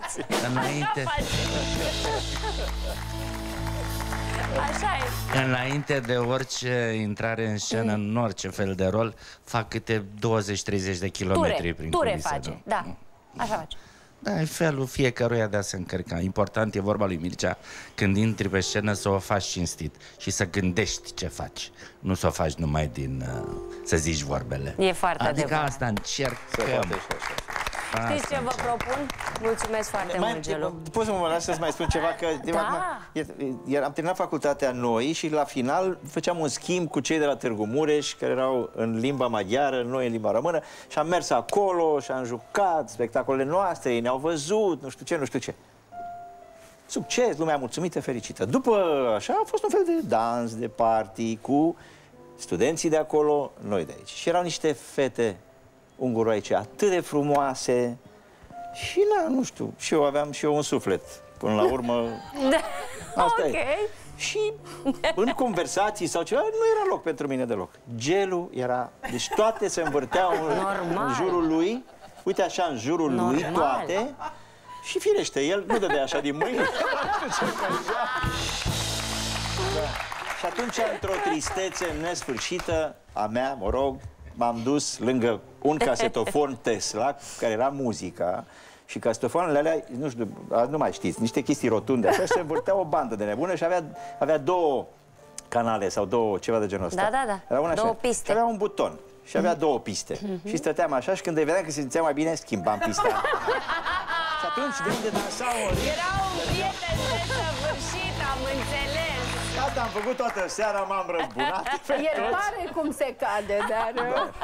Așa e. Înainte de orice intrare în scenă, în orice fel de rol, fac câte 20-30 de kilometri prin ture culise, face, da. Așa face. Da, e felul fiecăruia de a se încărca. Important e vorba lui Mircea, când intri pe scenă, să o faci cinstit și să gândești ce faci. Nu să o faci numai din să zici vorbele. E foarte adevărat. Adică asta încercăm. Știți ce vă propun? Mulțumesc foarte mult, Gelu. Poți să mă lași să-ți mai spun ceva? Că am terminat facultatea noi și la final făceam un schimb cu cei de la Târgu Mureș, care erau în limba maghiară, noi în limba română, și am mers acolo și am jucat spectacolele noastre, ei ne-au văzut, nu știu ce. Succes, lumea mulțumită, fericită. După așa a fost un fel de dans, de party cu studenții de acolo, noi de aici. Și erau niște fete unguroaice atât de frumoase și nu știu, și eu aveam și eu un suflet până la urmă. Asta e. Și în conversații sau ceva, nu era loc pentru mine deloc. Gelu era, deci toate se învârteau în jurul lui, uite așa, în jurul lui, toate. Și firește, el nu dădea așa din mâini. Și atunci, într-o tristețe nesfârșită a mea, mă rog, m-am dus lângă un casetofon Tesla, care era muzica, și casetofoanele alea, nu știu, nu mai știți, niște chestii rotunde, așa, și se învârtea o bandă de nebună și avea două canale sau două, ceva de genul ăsta. Da. Două piste. Și avea un buton. și avea 2 piste. Și stăteam așa și când vedeam că se simțea mai bine, schimbam pista. Și atunci de dansam o ritm. Era un prieten desăvârșit, am înțeles. Gata, am făcut toată seara, m-am răzbunat. El pare cum se cade, dar...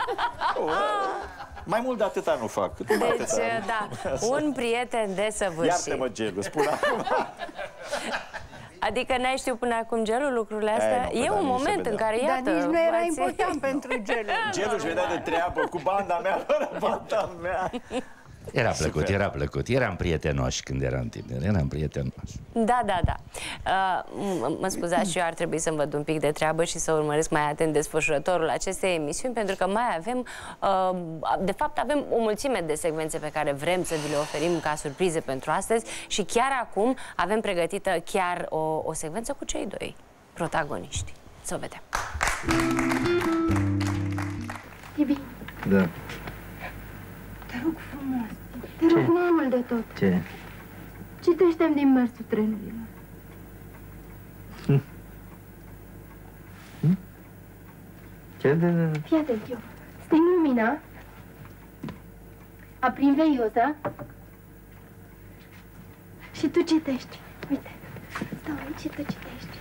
Mai mult de atâta nu fac. Deci, da, un prieten desăvârșit. Iartă-mă, Gelu, spun acum. Adică n-ai știut până acum Gelul lucrurile astea? E un moment în care, iată... Dar nici nu era important pentru Gelu. Gelu își vedea de treabă cu banda mea, fără banda mea. Era plăcut, era plăcut. Eram prietenoși când eram tineri, eram prietenoși. Da, da, da. Mă scuzați, și eu ar trebui să-mi văd un pic de treabă și să urmăresc mai atent desfășurătorul acestei emisiuni, pentru că mai avem, de fapt avem o mulțime de secvențe pe care vrem să vi le oferim ca surprize pentru astăzi și chiar acum avem pregătită chiar o secvență cu cei 2 protagoniști. Să o vedem. Tibi. Da. Te rog frumos, te rog mult de tot. Ce? Citește-mi din mersul trenurilor. Ce? Fii atent, eu. Sting lumina. Aprind veioza. Și tu citești. Uite, stau aici și tu citești.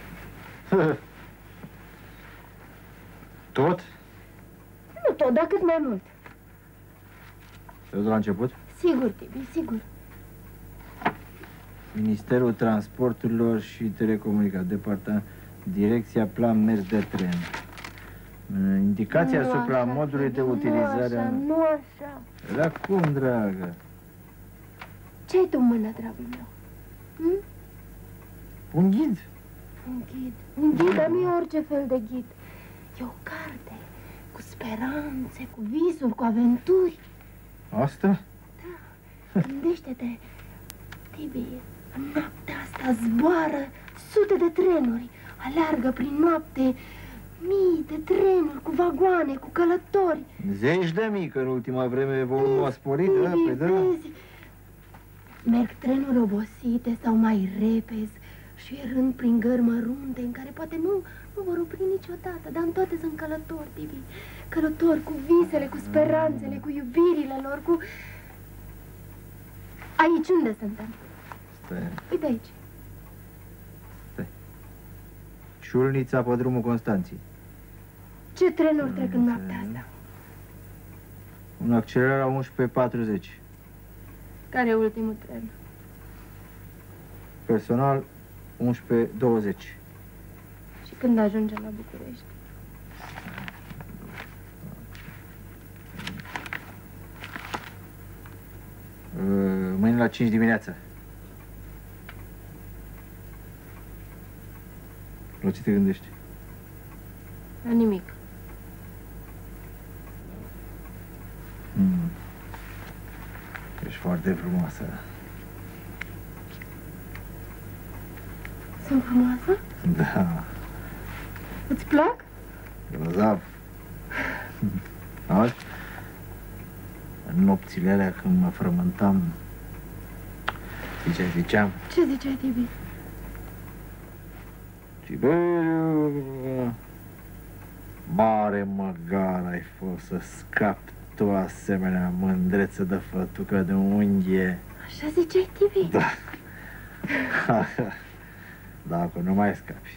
Tot? Nu tot, dar cât mai mult. Eu de la început? Sigur, Tibi, sigur. Ministerul Transporturilor și Telecomunicații, Departament, Direcția Plan Mers de Tren. Indicația asupra modului de utilizare... Nu așa. Dar cum, dragă? Ce-ai tu în mână, dragul meu? Hm? Un ghid. Un ghid. Un ghid, dar nu e orice fel de ghid. E o carte cu speranțe, cu visuri, cu aventuri. Asta? Da. Gândește-te, Tibi, în noaptea asta zboară sute de trenuri, aleargă prin noapte mii de trenuri cu vagoane, cu călători. Zeci de mii, că în ultima vreme volumul a sporit, da? Păi da. Merg trenuri obosite sau mai repezi, șuierând prin gări mărunte în care poate nu vor opri niciodată, dar în toate sunt călători, Tibi. Călători cu visele, cu speranțele, cu iubirile lor, cu... Aici unde suntem? Stai. Uite aici. Stai. Șulnița pe drumul Constanții. Ce trenuri trec în noaptea asta? Un accelerat la 11:40. Care e ultimul tren? Personal 11:20. Și când ajungem la București? Mâine la 5 dimineața. La ce te gândești? La nimic. Ești foarte frumoasă. Sunt frumoasă? Da. Îți plac? Grozav. Auzi? În nopțile alea când mă frământam, ziceam? Ce ziceai, Tibi? Tiberiu, mare măgar ai fost să scapi tu asemenea mândreță de fătucă de unghie. Așa ziceai, Tibi? Da. Dacă nu mai scapi.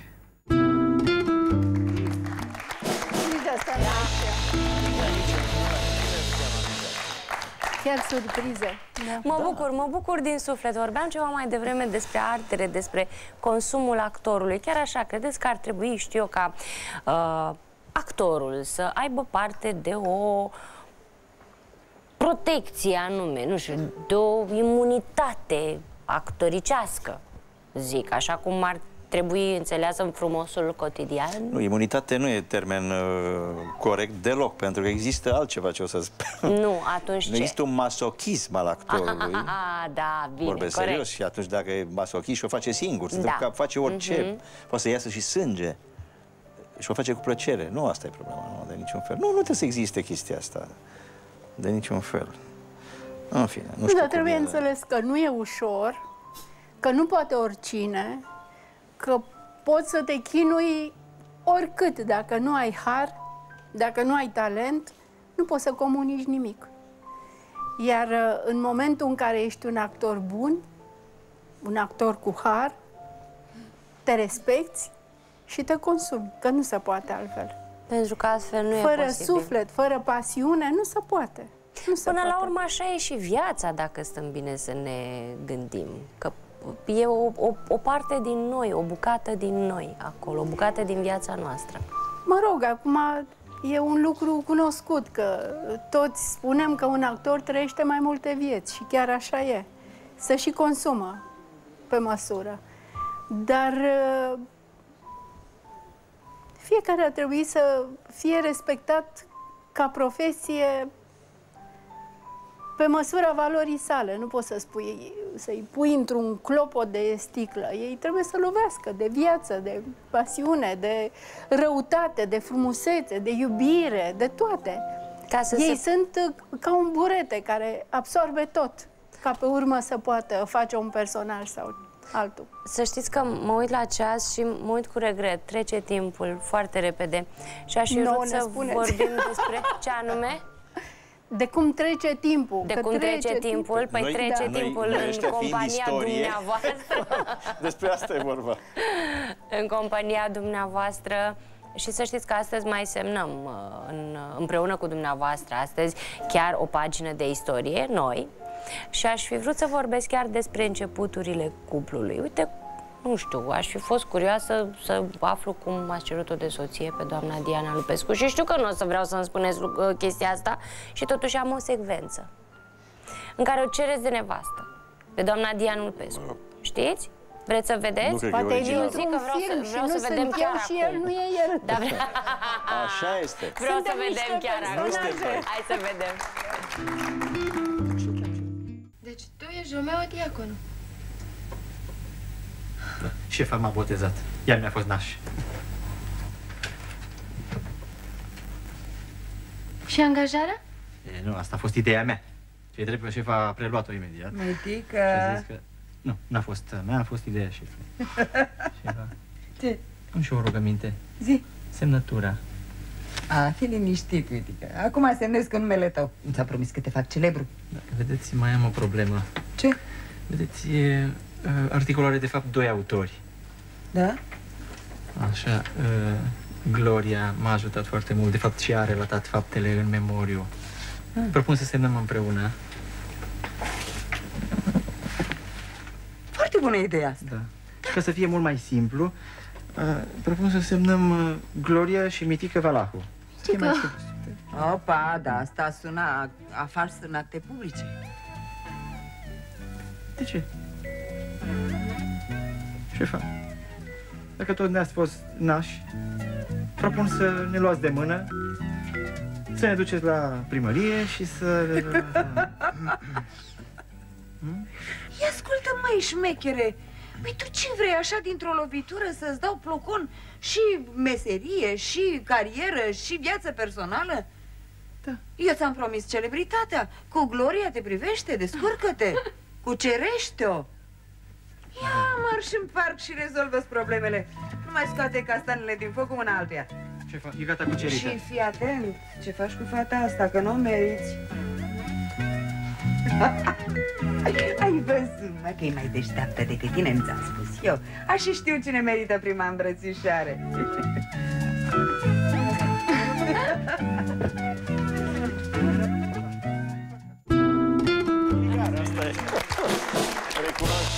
Chiar surpriză. Da. Mă bucur din suflet. Vorbeam ceva mai devreme despre artere, despre consumul actorului. Chiar așa, credeți că ar trebui, știu eu, ca actorul să aibă parte de o protecție anume, nu știu, de o imunitate actoricească, zic, așa cum ar trebui înțeleasă în frumosul cotidian? Nu, imunitate nu e termen corect deloc, pentru că există altceva ce o să spun. Nu, atunci ce? Există un masochism al actorului. Da, bine, vorbesc corect. serios, și atunci dacă e masochist și o face singur, Da. face orice, poate să iasă și sânge și o face cu plăcere. Nu asta e problema, nu, de niciun fel. Nu trebuie să existe chestia asta, de niciun fel. În fine, nu știu. Dar trebuie înțeles că nu e ușor, că nu poate oricine, că poți să te chinui oricât dacă nu ai har, dacă nu ai talent nu poți să comunici nimic. Iar în momentul în care ești un actor bun, un actor cu har, te respecti și te consumi, că nu se poate altfel. Pentru că altfel nu e fără posibil. suflet, fără pasiune, nu se poate. Până la urmă așa e și viața, dacă stăm bine să ne gândim. Că e o parte din noi, o bucată din noi acolo, o bucată din viața noastră. Mă rog, acum e un lucru cunoscut, că toți spunem că un actor trăiește mai multe vieți și chiar așa e. Să și consumă pe măsură. Dar fiecare ar trebui să fie respectat ca profesie pe măsura valorii sale. Nu poți să-i pui într-un clopot de sticlă. Ei trebuie să lovească de viață, de pasiune, de răutate, de frumusețe, de iubire, de toate. Ei sunt ca un burete care absorbe tot, ca pe urmă să poată face un personaj sau altul. Să știți că mă uit la ceas și mă uit cu regret. Trece timpul foarte repede. Și aș fi vrut să vorbim despre ce anume? De cum trece timpul. De cum trece timpul? Păi trece timpul în compania dumneavoastră. Despre asta e vorba. În compania dumneavoastră. Și să știți că astăzi mai semnăm împreună cu dumneavoastră astăzi chiar o pagină de istorie, noi. Și aș fi vrut să vorbesc chiar despre începuturile cuplului. Uite, nu știu, aș fi fost curioasă să aflu cum ați cerut-o de soție pe doamna Diana Lupescu. Și știu că nu o să vreau să-mi spuneți chestia asta și totuși am o secvență în care o cereți de nevastă, pe doamna Diana Lupescu. Știți? Vreți să vedeți? Nu cred că e original. Zic că vreau să vedem chiar și acum. el nu e el. Da, așa este. Vreau să vedem chiar acum. Hai să vedem. Deci tu ești Romeo Diaconu. Da, șefa m-a botezat. Ea mi-a fost naș. Și angajarea? Nu, asta a fost ideea mea. Ce drept că șefa a preluat-o imediat. Măitică. Și a zis că... Nu, n-a fost a mea, a fost ideea șefei. Șefa. Ce? Am și o rugăminte. Zi. Semnătura. A, fi liniștit, uitică. Acum semnezi cu numele tău. Nu ți-a promis că te fac celebru. Da, vedeți, mai am o problemă. Ce? Vedeți, articolul are de fapt 2 autori. Da? Așa, Gloria m-a ajutat foarte mult. De fapt și a relatat faptele în memoriu. Propun să semnăm împreună. Foarte bună ideea asta. Da. Și ca să fie mult mai simplu, propun să semnăm Gloria și Mitică Valahu. Opa, da, asta sună a fals în acte publice. De ce? Șefa, dacă tot ne-ați fost nași, propun să ne luați de mână, să ne duceți la primărie și să... Ia ascultă, măi, șmechere! Păi tu ce vrei, așa, dintr-o lovitură, să-ți dau plocon și meserie, și carieră, și viață personală? Da. Eu ți-am promis celebritatea. Cu Gloria te privește, descurcă-te. Cucerește-o. Ia, marș în parc și rezolvă-ți problemele. Nu mai scoate castanele din foc cu mâna altuia. Șefa, e gata cucerită. Și fii atent ce faci cu fata asta, că nu o meriți. Ai văzut, mă, că e mai deșteaptă decât tine, nu ți-am spus eu. Aș și știu cine merită prima îmbrățișare. Asta e. Recunosc.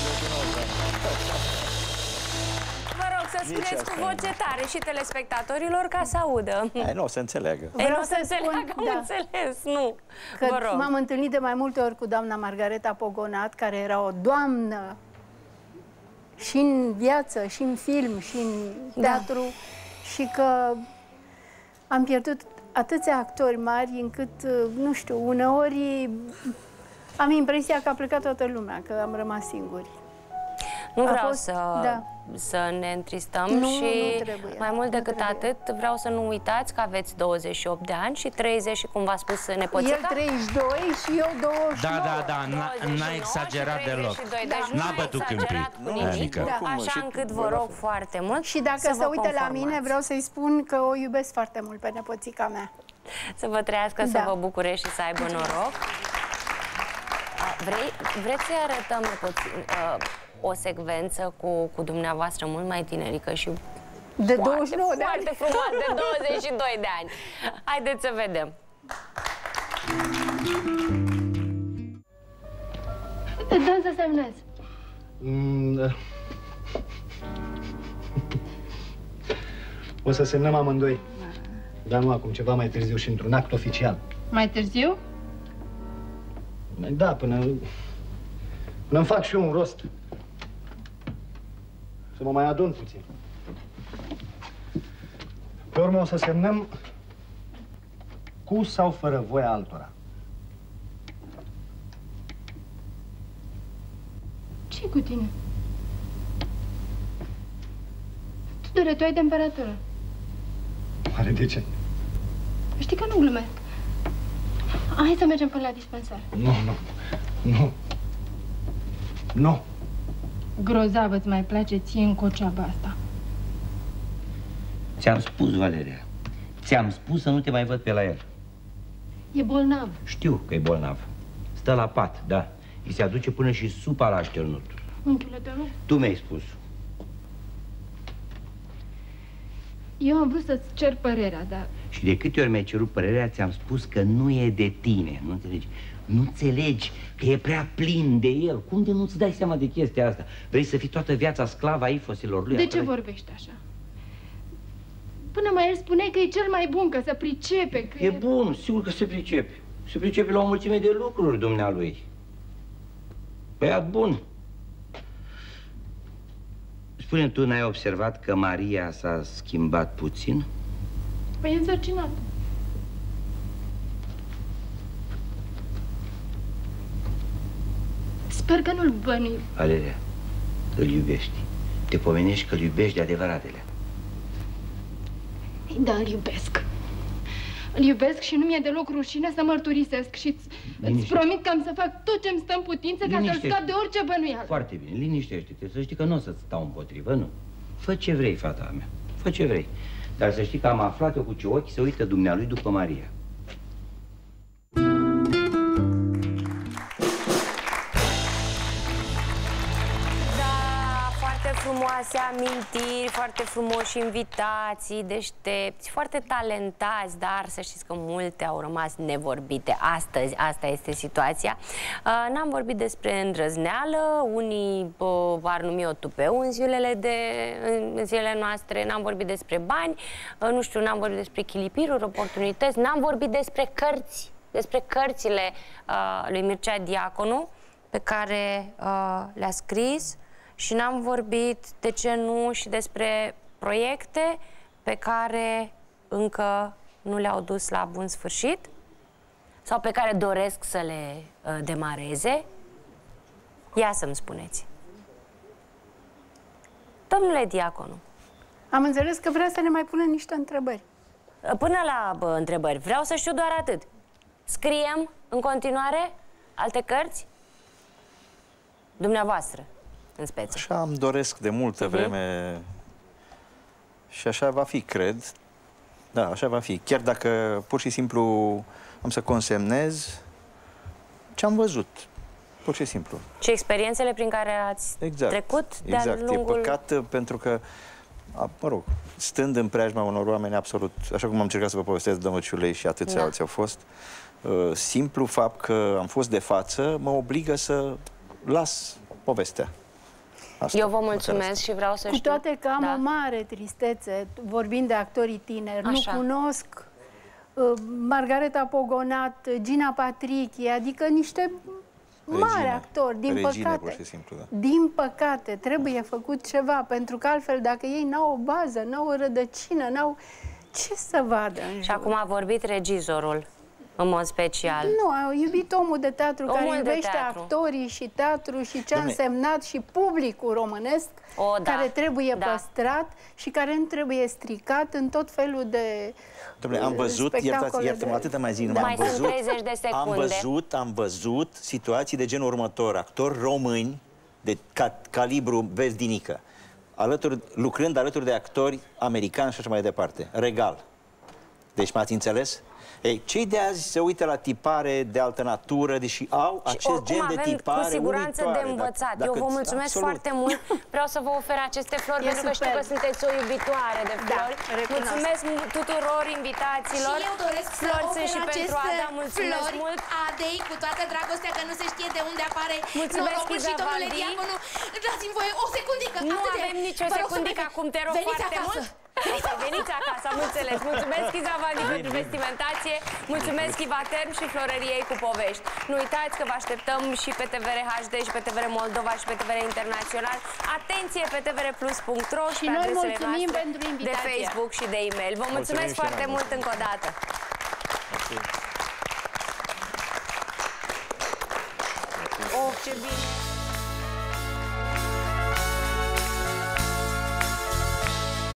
Vă rog să spuneți cu voce tare și telespectatorilor ca să audă. Nu, se înțeleagă. Vreau să înțeleagă, am înțeles, nu. Vă rog. M-am întâlnit de mai multe ori cu doamna Margareta Pogonat, care era o doamnă și în viață, și în film, și în teatru, și că am pierdut atâția actori mari încât, nu știu, uneori am impresia că a plecat toată lumea, că am rămas singuri. Nu vreau să ne întristăm și mai mult decât atât vreau să nu uitați că aveți 28 de ani și 30 și cum v-a spus nepoțica. El 32 și eu 29. Da, n-a exagerat deloc. N-a bătut câmpii. Așa încât vă rog foarte mult. Și dacă se uită la mine, vreau să-i spun că o iubesc foarte mult pe nepoțica mea. Să vă trăiască, să vă bucure și să aibă noroc. Vreți să-i arătăm o secvență cu dumneavoastră mult mai tinerică și de 29 de ani. Foarte frumos, de 22 de ani. Haideți să vedem. Te dăm să semnezi. O să semnăm amândoi. Dar nu acum, ceva mai târziu și într-un act oficial. Mai târziu? Da, până îmi fac și eu un rost. Să mă mai adun puțin. Pe urmă o să semnăm cu sau fără voia altora. Ce cu tine? Tudore, tu ai temperatură. Oare de ce? Știi că nu glumesc. Hai să mergem până la dispensar. Nu. Grozav îți mai place ție în Coceaba asta. Ți-am spus, Valeria. Ți-am spus să nu te mai văd pe la el. E bolnav. Știu că e bolnav. Stă la pat, da. Îi se aduce până și supa la așternut. Unchiule, te rog. Tu mi-ai spus. Eu am vrut să-ți cer părerea, dar... Și de câte ori mi-ai cerut părerea, ți-am spus că nu e de tine, nu înțelegi? Nu înțelegi că e prea plin de el. Cum de nu-ți dai seama de chestia asta? Vrei să fii toată viața sclava ifosilor lui? De ce vorbești așa? Până mai el spuneai că e cel mai bun, că se pricepe, că e bun, sigur că se pricepe. Se pricepe la o mulțime de lucruri, dumnealui. Băiat bun. Spune-mi, tu n-ai observat că Maria s-a schimbat puțin? Păi e însărcinată. Sper că nu-l bănui. Valeria, îl iubești. Te pomenești că îl iubești de adevăratele. Da, îl iubesc. Îl iubesc și nu mi-e deloc rușine să mărturisesc și îți promit că am să fac tot ce-mi stă în putință ca să-l scap de orice bănuială. Foarte bine, liniștește-te, să știi că nu o să-ți stau împotrivă, nu. Fă ce vrei, fata mea, fă ce vrei. Dar să știi că am aflat eu cu ce ochi se uită dumnealui după Maria. Frumoase amintiri, foarte frumoși invitații, deștepți, foarte talentați, dar să știți că multe au rămas nevorbite astăzi. Asta este situația. N-am vorbit despre îndrăzneală, unii ar numi o tupeu în zilele noastre, n-am vorbit despre bani, nu știu, n-am vorbit despre chilipiruri, oportunități, n-am vorbit despre cărți, despre cărțile lui Mircea Diaconu, pe care le-a scris. Și n-am vorbit, de ce nu, și despre proiecte pe care încă nu le-au dus la bun sfârșit sau pe care doresc să le demareze. Ia să-mi spuneți. Domnule Diaconu. Am înțeles că vrea să ne mai pună niște întrebări. Până la întrebări, vreau să știu doar atât. Scriem în continuare alte cărți? Dumneavoastră. În speță. Așa îmi doresc de multă vreme și așa va fi, cred. Da, așa va fi. Chiar dacă pur și simplu am să consemnez ce am văzut. Pur și simplu. Și experiențele prin care ați trecut de-a lungul... E păcat pentru că, mă rog, stând în preajma unor oameni absolut, așa cum am încercat să vă povestesc, domnul Ciulei și atâția alții au fost, simplu fapt că am fost de față mă obligă să las povestea. Asta, eu vă mulțumesc și vreau să știu... Cu toate că am o mare tristețe, vorbind de actorii tineri, nu cunosc Margareta Pogonat, Gina Patrichi, adică niște mari actori, din păcate. Pur și simplu, da. Din păcate, trebuie făcut ceva, pentru că altfel, dacă ei n-au o bază, n-au o rădăcină, n-au... Ce să vadă în jur? Și acum a vorbit regizorul. În mod special. Nu, au iubit omul de teatru care iubește actorii și teatru și ce a însemnat și publicul românesc care trebuie păstrat și care nu trebuie stricat în tot felul de Dom'le, am văzut, iertați-mă, atâta mai zic, am văzut situații de genul următor, actori români de calibru vezdinică, lucrând alături de actori americani și așa mai departe. Regal. Deci m-ați înțeles? Ei, cei de azi se uită la tipare de altă natură, deși au acest gen de tipare cu siguranță uitoare, de învățat. dacă, Eu vă mulțumesc foarte mult. Vreau să vă ofer aceste flori, pentru că știu că sunteți o iubitoare de flori. Mulțumesc tuturor invitațiilor. Și eu doresc flori să sunt și ofer pentru Ada. Mulțumesc flori mult. Adei, cu toată dragostea, că nu se știe de unde apare norocul și domnule Diaconu. Dați-mi voie o secundică. Nu avem nicio secundică acum, te rog foarte mult. Veniți acasă, am înțeles. Mulțumesc, Iza Valdi, pentru vestimentație. Mulțumesc, Ivaterm și Florăriei cu povești. Nu uitați că vă așteptăm și pe TVR HD, și pe TVR Moldova, și pe TVR Internațional. Atenție pe tvrplus.ro și pe adresele noastre de Facebook și de e-mail. Vă mulțumesc foarte mult încă o dată. Oh, ce bine!